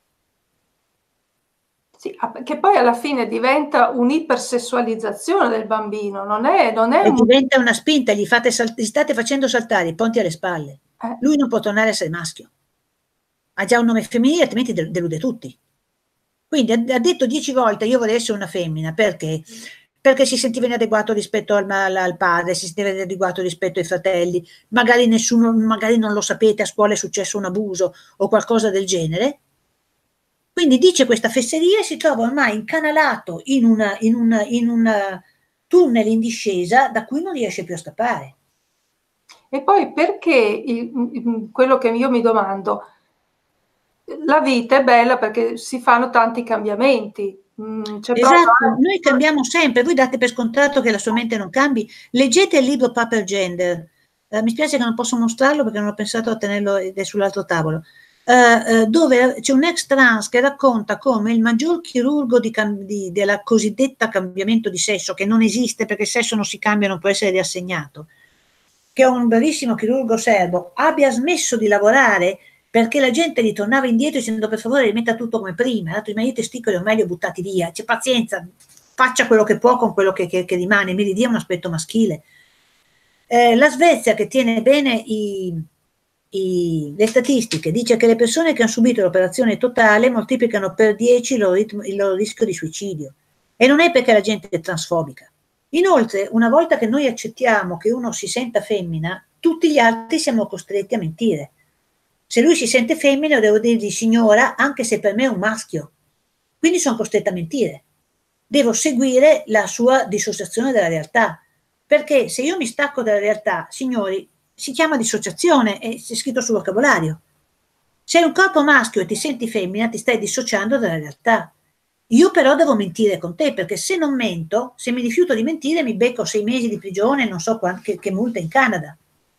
Sì, che poi alla fine diventa un'ipersessualizzazione del bambino, non è, non è e un... diventa una spinta, gli, fate gli state facendo saltare i ponti alle spalle, eh. Lui non può tornare a essere maschio, ha già un nome femminile, altrimenti delude tutti. Quindi ha detto dieci volte io vorrei essere una femmina, perché? Perché si sentiva inadeguato rispetto al, al padre, si sentiva inadeguato rispetto ai fratelli, magari nessuno, magari non lo sapete, a scuola è successo un abuso o qualcosa del genere. Quindi dice questa fesseria e si trova ormai incanalato in, una, in, una, in un tunnel in discesa da cui non riesce più a scappare. E poi perché il, quello che io mi domando, la vita è bella perché si fanno tanti cambiamenti. Esatto, proprio... noi cambiamo sempre, voi date per scontato che la sua mente non cambi. Leggete il libro Paper Gender, uh, mi spiace che non posso mostrarlo perché non ho pensato a tenerlo ed è sull'altro tavolo, uh, uh, dove c'è un ex trans che racconta come il maggior chirurgo di di, della cosiddetta cambiamento di sesso, che non esiste perché il sesso non si cambia, non può essere riassegnato, che è un bravissimo chirurgo serbo, abbia smesso di lavorare perché la gente ritornava indietro dicendo per favore rimetta tutto come prima, altrimenti i testicoli ormai li ho buttati via, c'è pazienza, faccia quello che può con quello che, che, che rimane, mi ridia un aspetto maschile. Eh, la Svezia, che tiene bene i, i, le statistiche, dice che le persone che hanno subito l'operazione totale moltiplicano per dieci il loro, ritmo, il loro rischio di suicidio, e non è perché la gente è transfobica, Inoltre, una volta che noi accettiamo che uno si senta femmina, tutti gli altri siamo costretti a mentire. Se lui si sente femmina, io devo dirgli signora, anche se per me è un maschio. Quindi sono costretta a mentire. Devo seguire la sua dissociazione dalla realtà. Perché se io mi stacco dalla realtà, signori, si chiama dissociazione, è scritto sul vocabolario. Se hai un corpo maschio e ti senti femmina, ti stai dissociando dalla realtà. Io però devo mentire con te, perché se non mento, se mi rifiuto di mentire, mi becco sei mesi di prigione e non so quante, che multa in Canada.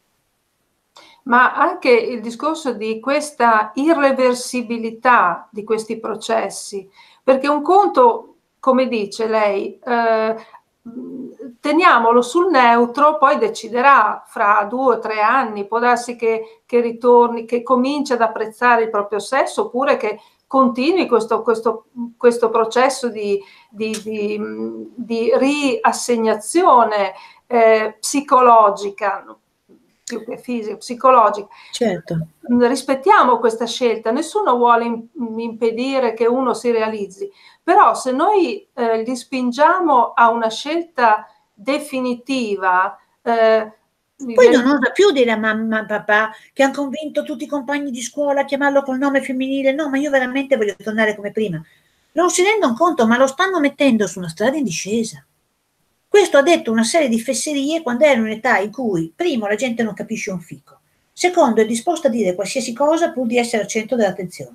Ma anche il discorso di questa irreversibilità di questi processi, perché un conto, come dice lei, eh, teniamolo sul neutro, poi deciderà fra due o tre anni, può darsi che, che ritorni, che cominci ad apprezzare il proprio sesso, oppure che continui questo, questo, questo processo di, di, di, di riassegnazione eh, psicologica, più che fisica, psicologica. Certo. Rispettiamo questa scelta, nessuno vuole impedire che uno si realizzi, però se noi eh, li spingiamo a una scelta definitiva, eh, poi non osa più dire a mamma, papà, che hanno convinto tutti i compagni di scuola a chiamarlo col nome femminile. No, ma io veramente voglio tornare come prima. Non si rendono conto, ma lo stanno mettendo su una strada in discesa. Questo ha detto una serie di fesserie quando era in un'età in cui, primo, la gente non capisce un fico, secondo, è disposta a dire qualsiasi cosa pur di essere al centro dell'attenzione.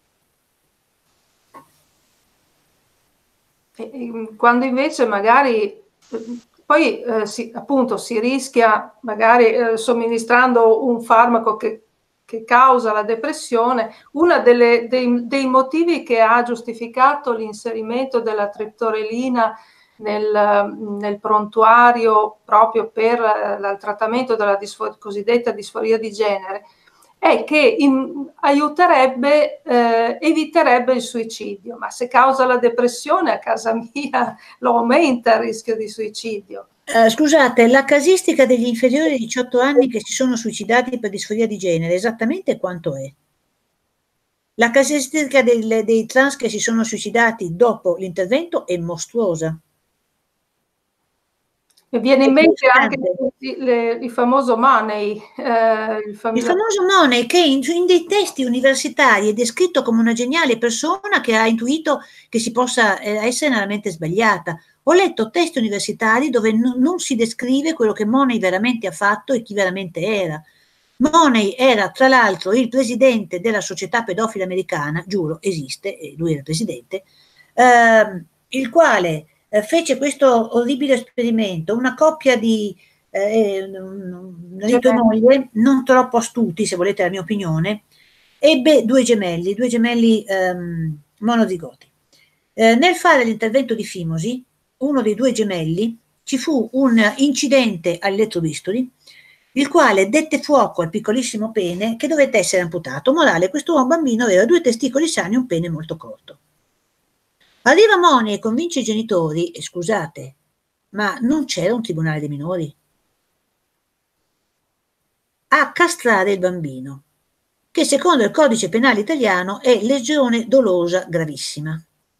Quando invece magari poi eh, si, appunto si rischia magari eh, somministrando un farmaco che, che causa la depressione. Uno dei, dei motivi che ha giustificato l'inserimento della triptorelina nel, nel prontuario proprio per eh, il trattamento della disfor- cosiddetta disforia di genere è che in, aiuterebbe, eh, eviterebbe il suicidio, ma se causa la depressione a casa mia lo aumenta il rischio di suicidio. Uh, scusate, la casistica degli inferiori di diciotto anni che si sono suicidati per disforia di genere, esattamente quanto è? La casistica dei, dei trans che si sono suicidati dopo l'intervento è mostruosa. Mi viene in mente anche il, il, il famoso Money. Eh, il, il famoso Money che in, in dei testi universitari è descritto come una geniale persona che ha intuito che si possa eh, essere nella mente sbagliata. Ho letto testi universitari dove n- non si descrive quello che Money veramente ha fatto e chi veramente era. Money era tra l'altro il presidente della società pedofila americana, giuro, esiste, e lui era il presidente, eh, il quale eh, fece questo orribile esperimento, una coppia di eh, marito e moglie, non troppo astuti, se volete la mia opinione, ebbe due gemelli, due gemelli ehm, monozigoti. Eh, nel fare l'intervento di fimosi, uno dei due gemelli, ci fu un incidente all'elettrobisturi, il quale dette fuoco al piccolissimo pene che dovette essere amputato. Morale, questo bambino aveva due testicoli sani e un pene molto corto. Arriva Moni e convince i genitori, e scusate, ma non c'era un tribunale dei minori, a castrare il bambino, che secondo il codice penale italiano è lesione dolosa gravissima.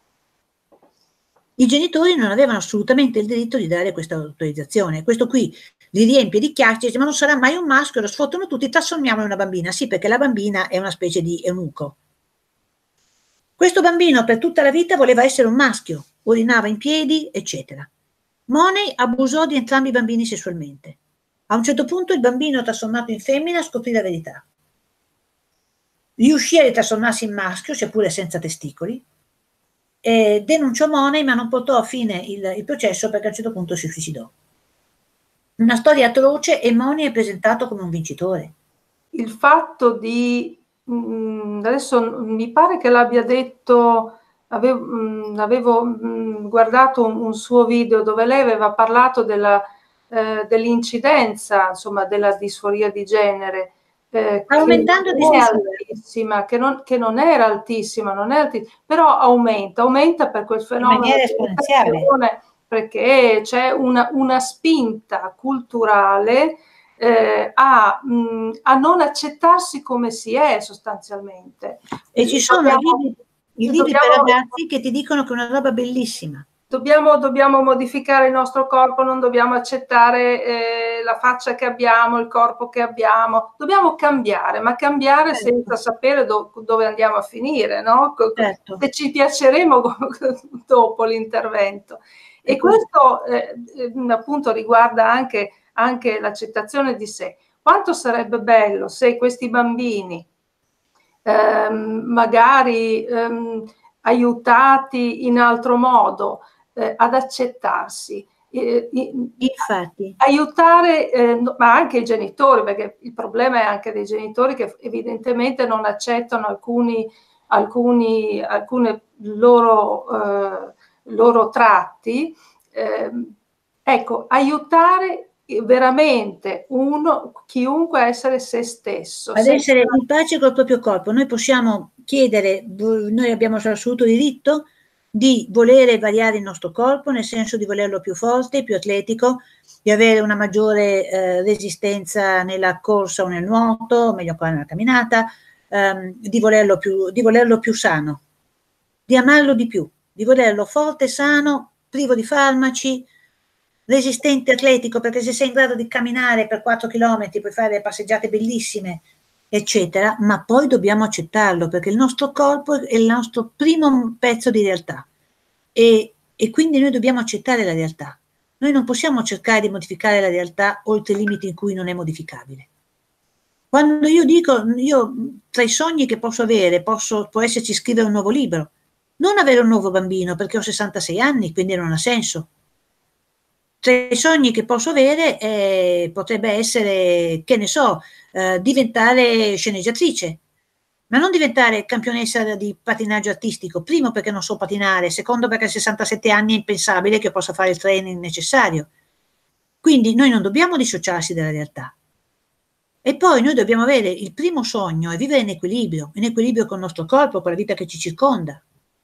I genitori non avevano assolutamente il diritto di dare questa autorizzazione. Questo qui li riempie di chiacchiere, dice, ma non sarà mai un maschio, lo sfottono tutti, trasformiamo in una bambina. Sì, perché la bambina è una specie di eunuco. Questo bambino per tutta la vita voleva essere un maschio, urinava in piedi, eccetera. Money abusò di entrambi i bambini sessualmente. A un certo punto il bambino trasformato in femmina scoprì la verità. Riuscì a ritrasformarsi in maschio, seppure senza testicoli, e denunciò Money, ma non portò a fine il, il processo perché a un certo punto si suicidò. Una storia atroce e Money è presentato come un vincitore. Il fatto di, mh, adesso mi pare che l'abbia detto, avevo, mh, avevo mh, guardato un, un suo video dove lei aveva parlato della, eh, dell'incidenza, insomma, della disforia di genere. Eh, Aumentando che di non è altissima, che non, che non era altissima, non è altissima, però aumenta, aumenta per quel fenomeno in maniera esponenziale, perché c'è una, una spinta culturale eh, a, mh, a non accettarsi come si è sostanzialmente. E ci sono dobbiamo, i libri, i libri dobbiamo, per ragazzi che ti dicono che è una roba bellissima. Dobbiamo, dobbiamo modificare il nostro corpo, non dobbiamo accettare eh, la faccia che abbiamo, il corpo che abbiamo, dobbiamo cambiare, ma cambiare certo. senza sapere do, dove andiamo a finire, no? Certo. Se ci piaceremo dopo l'intervento. E, e questo eh, appunto riguarda anche, anche l'accettazione di sé. Quanto sarebbe bello se questi bambini ehm, magari ehm, aiutati in altro modo, Eh, ad accettarsi, eh, infatti aiutare eh, ma anche i genitori, perché il problema è anche dei genitori che evidentemente non accettano alcuni, alcuni alcune loro, eh, loro tratti, eh, ecco, aiutare veramente uno, chiunque a essere se stesso, ad essere in pace col proprio corpo. Noi possiamo chiedere, noi abbiamo l'assoluto diritto di volere variare il nostro corpo, nel senso di volerlo più forte, più atletico, di avere una maggiore eh, resistenza nella corsa o nel nuoto, meglio ancora nella camminata, ehm, di, volerlo più, di volerlo più sano, di amarlo di più, di volerlo forte, sano, privo di farmaci, resistente, atletico, perché se sei in grado di camminare per quattro chilometri puoi fare passeggiate bellissime, eccetera, ma poi dobbiamo accettarlo perché il nostro corpo è il nostro primo pezzo di realtà e, e quindi noi dobbiamo accettare la realtà. Noi non possiamo cercare di modificare la realtà oltre i limiti in cui non è modificabile. Quando io dico, io tra i sogni che posso avere, posso, può esserci scrivere un nuovo libro, non avere un nuovo bambino perché ho sessantasei anni, quindi non ha senso. Tra i sogni che posso avere eh, potrebbe essere, che ne so, eh, diventare sceneggiatrice, ma non diventare campionessa di patinaggio artistico, primo perché non so patinare, secondo perché a sessantasette anni è impensabile che io possa fare il training necessario. Quindi noi non dobbiamo dissociarsi dalla realtà. E poi noi dobbiamo avere il primo sogno e vivere in equilibrio, in equilibrio con il nostro corpo, con la vita che ci circonda.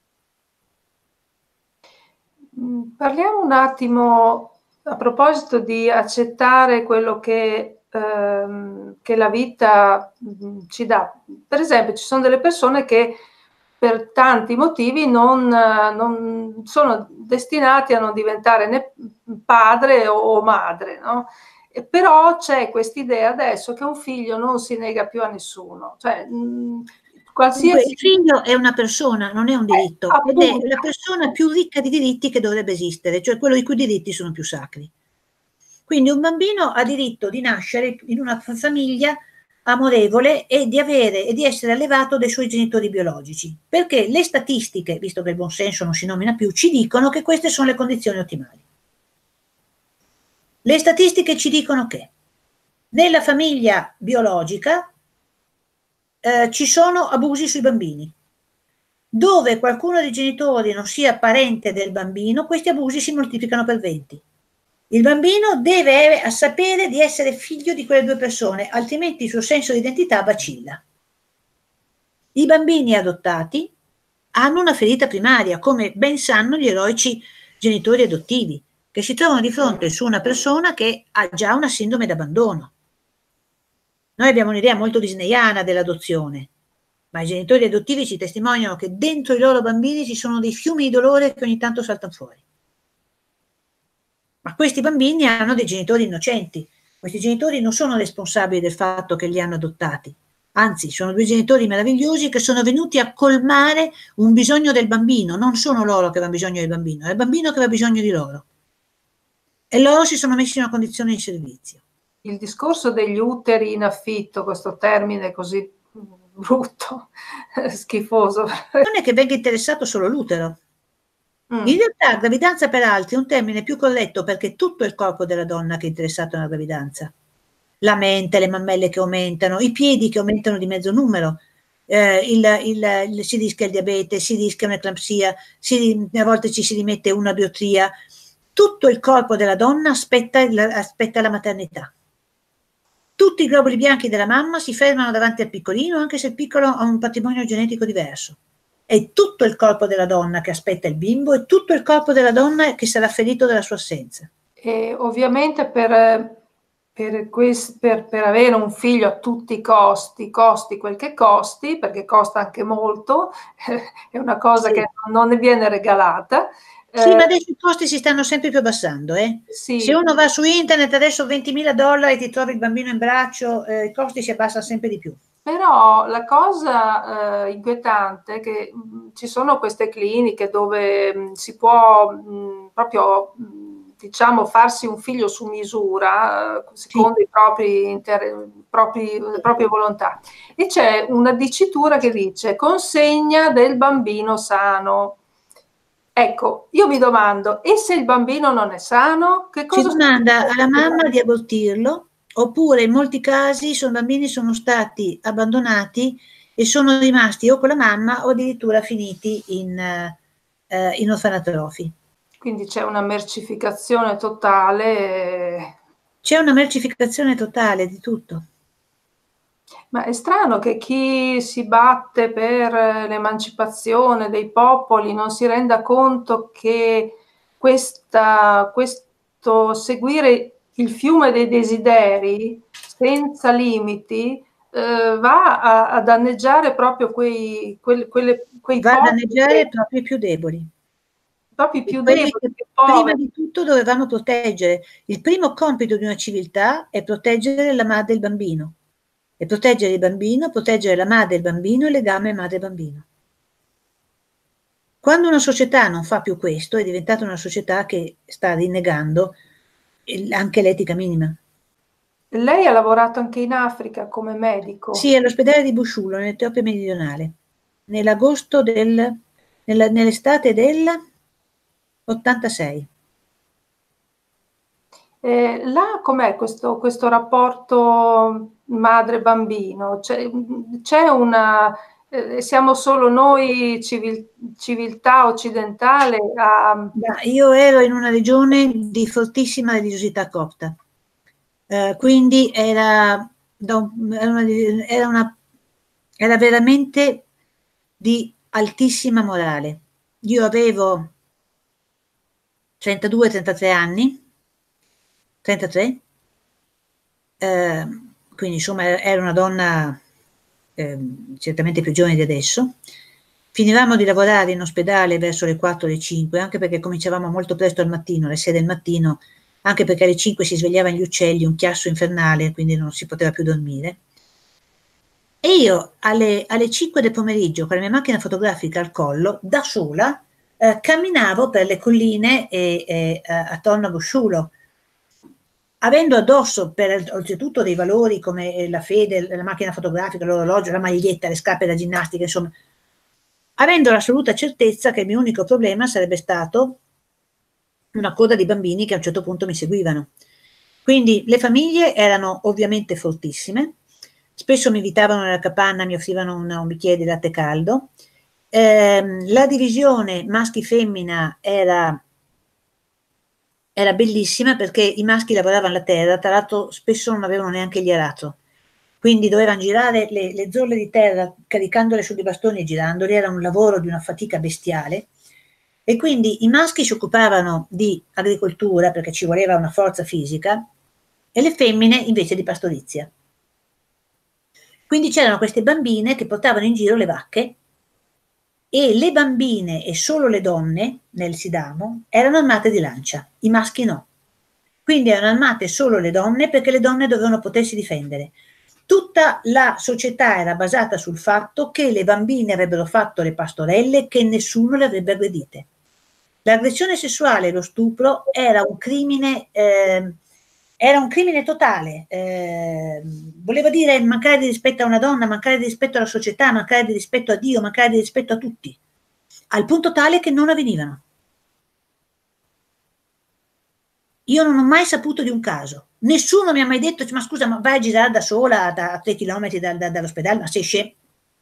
Parliamo un attimo a proposito di accettare quello che, ehm, che la vita mh, ci dà. Per esempio, ci sono delle persone che per tanti motivi non, non sono destinati a non diventare né padre o madre, no? E però c'è quest'idea adesso che un figlio non si nega più a nessuno, cioè mh, qualsiasi... Il figlio è una persona, non è un diritto, eh, ed è la persona più ricca di diritti che dovrebbe esistere, cioè quello i cui diritti sono più sacri. Quindi un bambino ha diritto di nascere in una famiglia amorevole e di avere e di essere allevato dai suoi genitori biologici, perché le statistiche, visto che il buonsenso non si nomina più, ci dicono che queste sono le condizioni ottimali. Le statistiche ci dicono che nella famiglia biologica eh, ci sono abusi sui bambini. Dove qualcuno dei genitori non sia parente del bambino, questi abusi si moltiplicano per venti. Il bambino deve sapere di essere figlio di quelle due persone, altrimenti il suo senso di identità vacilla. I bambini adottati hanno una ferita primaria, come ben sanno gli eroici genitori adottivi, che si trovano di fronte su una persona che ha già una sindrome d'abbandono. Noi abbiamo un'idea molto disneyana dell'adozione, ma i genitori adottivi ci testimoniano che dentro i loro bambini ci sono dei fiumi di dolore che ogni tanto saltano fuori. Ma questi bambini hanno dei genitori innocenti. Questi genitori non sono responsabili del fatto che li hanno adottati. Anzi, sono due genitori meravigliosi che sono venuti a colmare un bisogno del bambino. Non sono loro che avevano bisogno del bambino, è il bambino che aveva bisogno di loro. E loro si sono messi in una condizione di servizio. Il discorso degli uteri in affitto, questo termine così brutto, schifoso. Non è che venga interessato solo l'utero. Mm. In realtà gravidanza per altri è un termine più corretto perché è tutto il corpo della donna che è interessato alla gravidanza. La mente, le mammelle che aumentano, i piedi che aumentano di mezzo numero, eh, il, il, il, si rischia il diabete, si rischia un'eclampsia, si, a volte ci si rimette una biotria. Tutto il corpo della donna aspetta, aspetta la maternità. Tutti i globuli bianchi della mamma si fermano davanti al piccolino, anche se il piccolo ha un patrimonio genetico diverso. È tutto il corpo della donna che aspetta il bimbo e tutto il corpo della donna che sarà ferito dalla sua assenza. E ovviamente per per, quest, per, per avere un figlio a tutti i costi, costi quel che costi, perché costa anche molto, è una cosa Sì. che non ne viene regalata. Sì, Eh, ma adesso i costi si stanno sempre più abbassando, eh. sì. Se uno va su internet adesso ventimila dollari ti trovi il bambino in braccio, eh, i costi si abbassano sempre di più. Però la cosa eh, inquietante è che mh, ci sono queste cliniche dove mh, si può mh, proprio, mh, diciamo, farsi un figlio su misura, eh, Sì. secondo i propri, inter- propri, le proprie volontà. E c'è una dicitura che dice consegna del bambino sano. Ecco, io mi domando, e se il bambino non è sano, che Si cosa domanda alla mamma succede? di abortirlo, oppure in molti casi sono bambini sono stati abbandonati e sono rimasti o con la mamma o addirittura finiti in, eh, in orfanotrofi. Quindi c'è una mercificazione totale. C'è una mercificazione totale di tutto. Ma è strano che chi si batte per l'emancipazione dei popoli non si renda conto che questa, questo seguire il fiume dei desideri senza limiti eh, va a, a danneggiare proprio quei, quelle, quelle, quei Va a popoli, danneggiare proprio i più deboli. proprio i E più quelli deboli, che più prima poveri. di tutto dovevamo proteggere. Il primo compito di una civiltà è proteggere la madre e il bambino. E proteggere il bambino, proteggere la madre e il bambino, il legame madre-bambino. Quando una società non fa più questo, è diventata una società che sta rinnegando anche l'etica minima. Lei ha lavorato anche in Africa come medico. Sì, all'ospedale di Busciulo, nell'Etiopia meridionale, nell'agosto del, nella, nell'estate del ottantasei. Eh, là com'è questo, questo rapporto madre-bambino? C'è, c'è una, eh, siamo solo noi civil, civiltà occidentale a... Io ero in una regione di fortissima religiosità copta, eh, quindi era, da un- era, una, era, una, era veramente di altissima morale. Io avevo trentadue trentatré anni, trentatré, eh, quindi insomma era una donna eh, certamente più giovane di adesso. Finivamo di lavorare in ospedale verso le quattro o le cinque, anche perché cominciavamo molto presto al mattino, alle sei del mattino, anche perché alle cinque si svegliavano gli uccelli, un chiasso infernale, quindi non si poteva più dormire. E io alle, alle cinque del pomeriggio, con la mia macchina fotografica al collo, da sola, eh, camminavo per le colline e, e, eh, attorno a Busciulo, avendo addosso per oltretutto dei valori come la fede, la macchina fotografica, l'orologio, la maglietta, le scarpe da ginnastica, insomma, avendo l'assoluta certezza che il mio unico problema sarebbe stato una coda di bambini che a un certo punto mi seguivano. Quindi le famiglie erano ovviamente fortissime, spesso mi invitavano nella capanna, mi offrivano un, un bicchiere di latte caldo. Eh, la divisione maschi-femmina era, era bellissima perché i maschi lavoravano la terra, tra l'altro spesso non avevano neanche gli aratro, quindi dovevano girare le, le zolle di terra caricandole su dei bastoni e girandoli, era un lavoro di una fatica bestiale. E quindi i maschi si occupavano di agricoltura perché ci voleva una forza fisica e le femmine invece di pastorizia. Quindi c'erano queste bambine che portavano in giro le vacche e le bambine e solo le donne nel Sidamo erano armate di lancia, i maschi no. Quindi erano armate solo le donne perché le donne dovevano potersi difendere. Tutta la società era basata sul fatto che le bambine avrebbero fatto le pastorelle e che nessuno le avrebbe aggredite. L'aggressione sessuale e lo stupro era un crimine, eh, era un crimine totale, eh, voleva dire mancare di rispetto a una donna, mancare di rispetto alla società, mancare di rispetto a Dio, mancare di rispetto a tutti, al punto tale che non avvenivano. Io non ho mai saputo di un caso, nessuno mi ha mai detto, ma scusa, ma vai a girare da sola a tre chilometri da, da, dall'ospedale, ma sei scemo?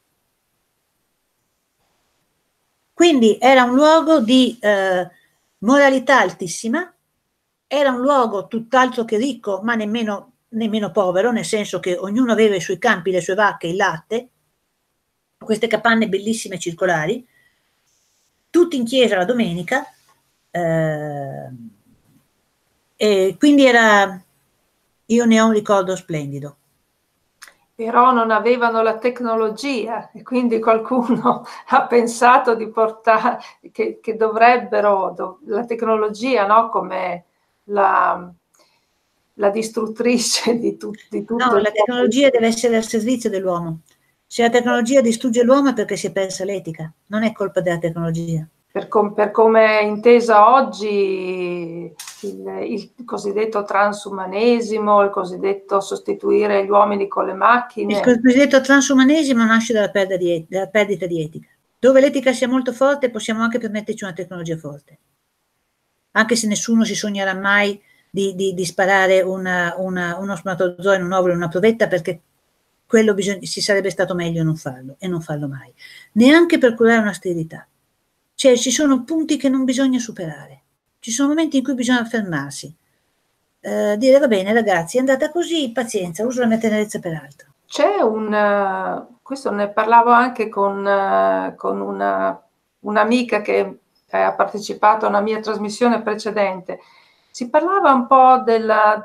Quindi era un luogo di eh, moralità altissima, era un luogo tutt'altro che ricco, ma nemmeno, nemmeno povero, nel senso che ognuno aveva i suoi campi, le sue vacche, il latte, queste capanne bellissime circolari, tutti in chiesa la domenica, eh, e quindi era, Io ne ho un ricordo splendido. Però non avevano la tecnologia e quindi qualcuno ha pensato di portare, che, che dovrebbero, do, la tecnologia, no, come la, la distruttrice di, tu, di tutto. No, la tecnologia deve essere al servizio dell'uomo. Se la tecnologia distrugge l'uomo è perché si è persa l'etica, non è colpa della tecnologia. Per, com, per come è intesa oggi il, il cosiddetto transumanesimo, il cosiddetto sostituire gli uomini con le macchine. Il cosiddetto transumanesimo nasce dalla perdita di, dalla perdita di etica. Dove l'etica sia molto forte possiamo anche permetterci una tecnologia forte. Anche se nessuno si sognerà mai di, di, di sparare una, una, uno spermatozoo in un ovulo in una provetta, perché quello bisogna, si sarebbe stato meglio non farlo e non farlo mai. Neanche per curare una sterilità. Cioè ci sono punti che non bisogna superare, ci sono momenti in cui bisogna fermarsi, eh, dire va bene ragazzi è andata così, pazienza, uso la mia tenerezza per altro. C'è un, questo ne parlavo anche con, con una, un'amica che ha partecipato a una mia trasmissione precedente, si parlava un po' della,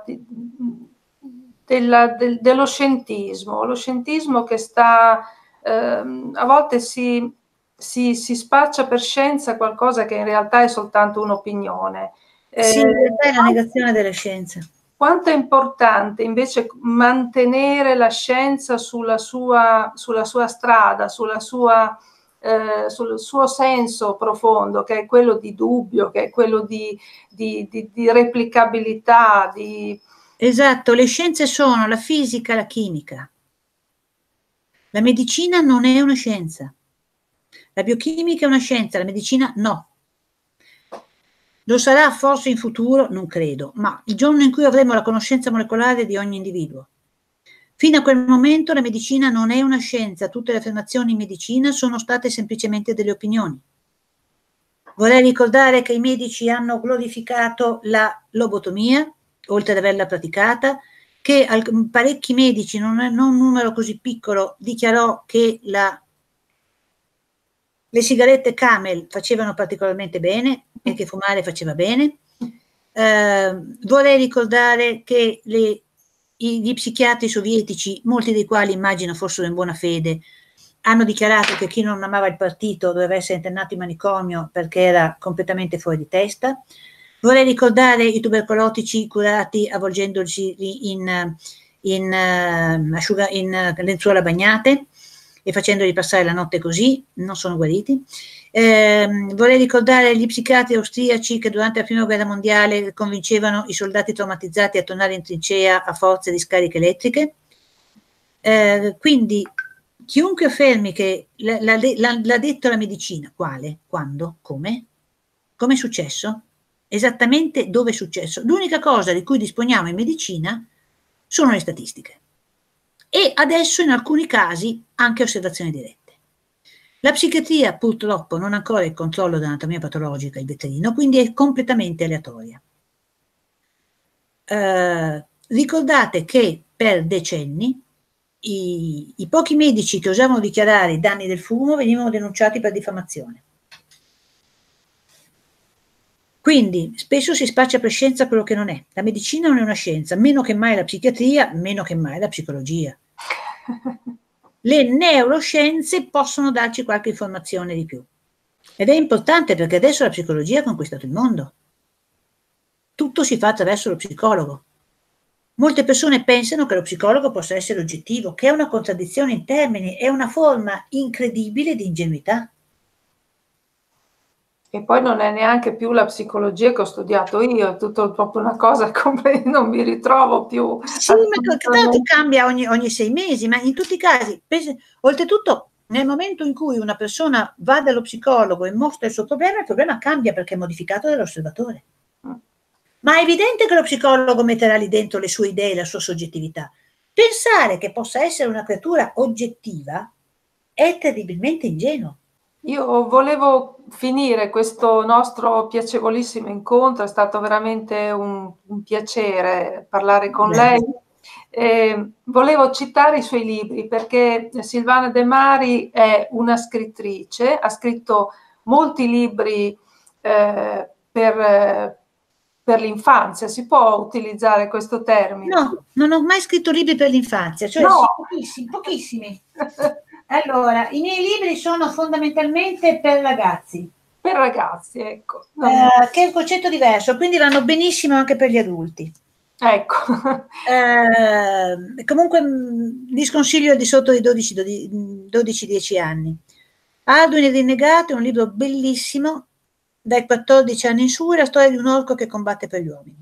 della, del, dello scientismo, lo scientismo che sta, ehm, a volte si... Si, si spaccia per scienza qualcosa che in realtà è soltanto un'opinione. Sì, in realtà è la negazione della scienza. Quanto è importante invece mantenere la scienza sulla sua, sulla sua strada, sulla sua, eh, sul suo senso profondo, che è quello di dubbio, che è quello di, di, di, di replicabilità. Di... Esatto, le scienze sono la fisica, la chimica. La medicina non è una scienza. La biochimica è una scienza, la medicina no. Lo sarà forse in futuro? Non credo, ma il giorno in cui avremo la conoscenza molecolare di ogni individuo. Fino a quel momento la medicina non è una scienza, tutte le affermazioni in medicina sono state semplicemente delle opinioni. Vorrei ricordare che i medici hanno glorificato la lobotomia, oltre ad averla praticata, che parecchi medici, non, non un numero così piccolo, dichiarò che la Le sigarette Camel facevano particolarmente bene e che fumare faceva bene. Eh, vorrei ricordare che le, gli psichiatri sovietici, molti dei quali immagino fossero in buona fede, hanno dichiarato che chi non amava il partito doveva essere internato in manicomio perché era completamente fuori di testa. Vorrei ricordare i tubercolotici curati avvolgendosi in, in, in, asciuga, in lenzuola bagnate e facendoli passare la notte così, non sono guariti. Eh, vorrei ricordare gli psichiatri austriaci che durante la prima guerra mondiale convincevano i soldati traumatizzati a tornare in trincea a forza di scariche elettriche. Eh, quindi chiunque affermi che l'ha detto la medicina, quale, quando, come, come è successo, esattamente dove è successo. L'unica cosa di cui disponiamo in medicina sono le statistiche. E adesso in alcuni casi anche osservazioni dirette. La psichiatria purtroppo non ha ancora il controllo dell'anatomia patologica, il veterino, quindi è completamente aleatoria. Eh, ricordate che per decenni i, i pochi medici che osavano dichiarare i danni del fumo venivano denunciati per diffamazione. Quindi spesso si spaccia per scienza quello che non è. La medicina non è una scienza, meno che mai la psichiatria, meno che mai la psicologia. Le neuroscienze possono darci qualche informazione di più. Ed è importante perché adesso la psicologia ha conquistato il mondo. Tutto si fa attraverso lo psicologo. Molte persone pensano che lo psicologo possa essere oggettivo, che è una contraddizione in termini, è una forma incredibile di ingenuità. E poi non è neanche più la psicologia che ho studiato io, è tutto proprio una cosa come non mi ritrovo più. Sì, ma tanto cambia ogni, ogni sei mesi, ma in tutti i casi, pensi, oltretutto nel momento in cui una persona va dallo psicologo e mostra il suo problema, il problema cambia perché è modificato dall'osservatore. Mm. Ma è evidente che lo psicologo metterà lì dentro le sue idee, la sua soggettività. Pensare che possa essere una creatura oggettiva è terribilmente ingenuo. Io volevo finire questo nostro piacevolissimo incontro, è stato veramente un, un piacere parlare con Beh. lei. Eh, volevo citare i suoi libri perché Silvana De Mari è una scrittrice, ha scritto molti libri eh, per, per l'infanzia, si può utilizzare questo termine? No, non ho mai scritto libri per l'infanzia, cioè no. sì, pochissimi, pochissimi. Allora, i miei libri sono fondamentalmente per ragazzi. Per ragazzi, ecco. Eh, che è un concetto diverso, quindi vanno benissimo anche per gli adulti. Ecco. Eh, comunque vi sconsiglio al di sotto dei dodici dieci anni. Alduin il Rinnegato è un libro bellissimo, dai quattordici anni in su, è la storia di un orco che combatte per gli uomini.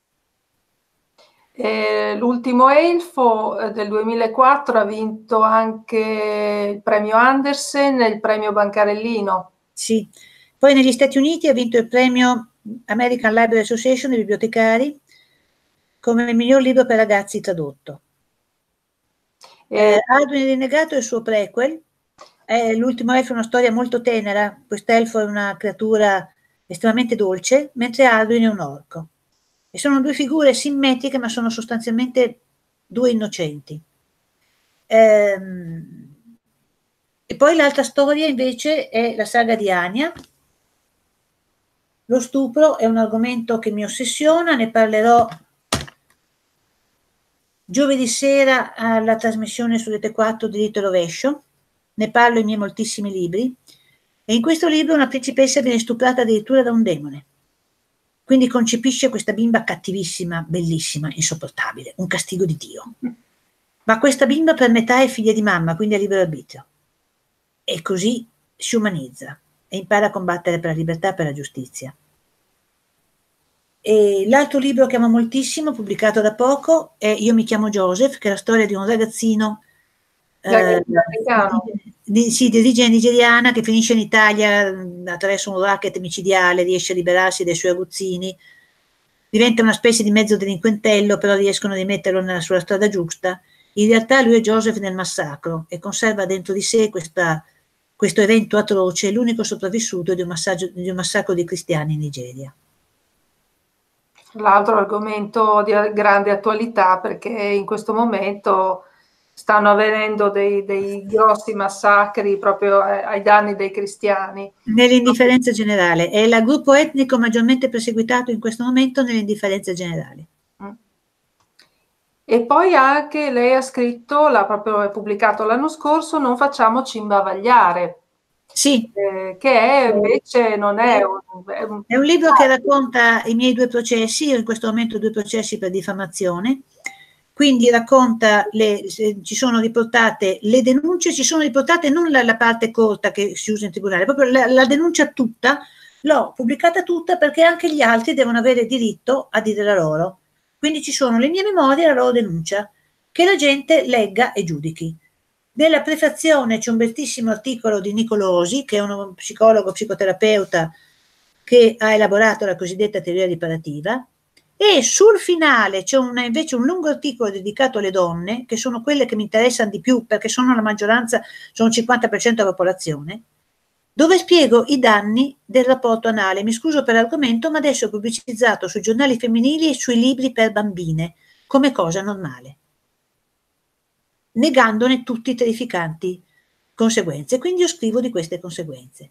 Eh, L'ultimo elfo eh, del duemilaquattro ha vinto anche il premio Andersen e il premio Bancarellino. Sì, poi negli Stati Uniti ha vinto il premio American Library Association dei bibliotecari come il miglior libro per ragazzi tradotto. Eh, Alduin il Rinnegato è il suo prequel. Eh, L'ultimo elfo è una storia molto tenera, quest'elfo è una creatura estremamente dolce, mentre Alduin è un orco. E sono due figure simmetriche, ma sono sostanzialmente due innocenti. Ehm, e poi l'altra storia invece è la saga di Anya. Lo stupro è un argomento che mi ossessiona, ne parlerò giovedì sera alla trasmissione su Rete quattro Diritto e Rovescio. Ne parlo in miei moltissimi libri, e in questo libro una principessa viene stuprata addirittura da un demone. Quindi concepisce questa bimba cattivissima, bellissima, insopportabile, un castigo di Dio. Ma questa bimba per metà è figlia di mamma, quindi ha libero arbitrio. E così si umanizza e impara a combattere per la libertà e per la giustizia. E l'altro libro che amo moltissimo, pubblicato da poco, è Io mi chiamo Joseph, che è la storia di un ragazzino Eh, di, sì, di origine nigeriana che finisce in Italia attraverso un racket micidiale, riesce a liberarsi dai suoi aguzzini, diventa una specie di mezzo delinquentello, però riescono a rimetterlo nella, sulla strada giusta. In realtà lui è Joseph nel massacro e conserva dentro di sé questa, questo evento atroce, l'unico sopravvissuto di un, di un massacro di cristiani in Nigeria. L'altro argomento di grande attualità, perché in questo momento stanno avvenendo dei, dei grossi massacri proprio ai danni dei cristiani. Nell'indifferenza generale, è il gruppo etnico maggiormente perseguitato in questo momento nell'indifferenza generale. E poi anche lei ha scritto, l'ha proprio pubblicato l'anno scorso, Non facciamoci imbavagliare. Sì. Eh, che è, invece non è un, è un... È un libro che racconta i miei due processi, io in questo momento ho due processi per diffamazione, quindi racconta, le, ci sono riportate le denunce, ci sono riportate non la, la parte corta che si usa in tribunale, proprio la, la denuncia tutta, l'ho pubblicata tutta perché anche gli altri devono avere diritto a dire la loro. Quindi ci sono le mie memorie e la loro denuncia, che la gente legga e giudichi. Nella prefazione c'è un bellissimo articolo di Nicolosi, che è uno psicologo, psicoterapeuta, che ha elaborato la cosiddetta teoria riparativa, e sul finale c'è una, invece un lungo articolo dedicato alle donne, che sono quelle che mi interessano di più, perché sono la maggioranza, sono il cinquanta per cento della popolazione, dove spiego i danni del rapporto anale. Mi scuso per l'argomento, ma adesso è pubblicizzato sui giornali femminili e sui libri per bambine, come cosa normale, negandone tutti i terrificanti conseguenze. Quindi io scrivo di queste conseguenze.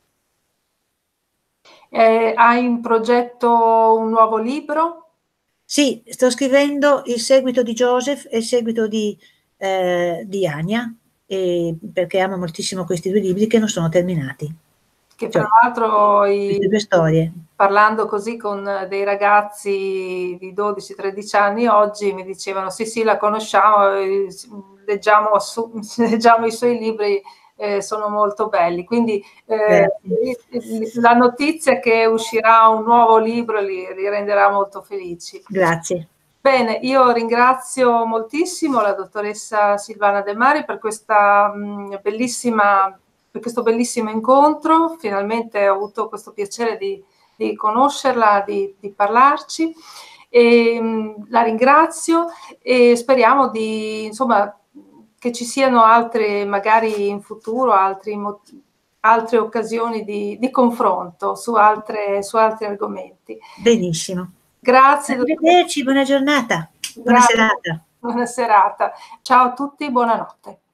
Eh, hai in progetto un nuovo libro? Sì, sto scrivendo il seguito di Joseph e il seguito di, eh, di Anya, e perché amo moltissimo questi due libri che non sono terminati. Che cioè, tra l'altro, queste due storie. Parlando così con dei ragazzi di dodici tredici anni oggi, mi dicevano sì sì la conosciamo, leggiamo, leggiamo i suoi libri, eh, sono molto belli, quindi eh, la notizia che uscirà un nuovo libro li, li renderà molto felici. Grazie. Bene, io ringrazio moltissimo la dottoressa Silvana De Mari per questa mh, bellissima, per questo bellissimo incontro. Finalmente ho avuto questo piacere di, di conoscerla, di, di parlarci. E, mh, la ringrazio e speriamo di, insomma, che ci siano altre, magari in futuro, altri, altre occasioni di, di confronto su, altre, su altri argomenti. Benissimo. Grazie. Arrivederci, buona giornata. Buona Grazie. serata. Buona serata. Ciao a tutti, buonanotte.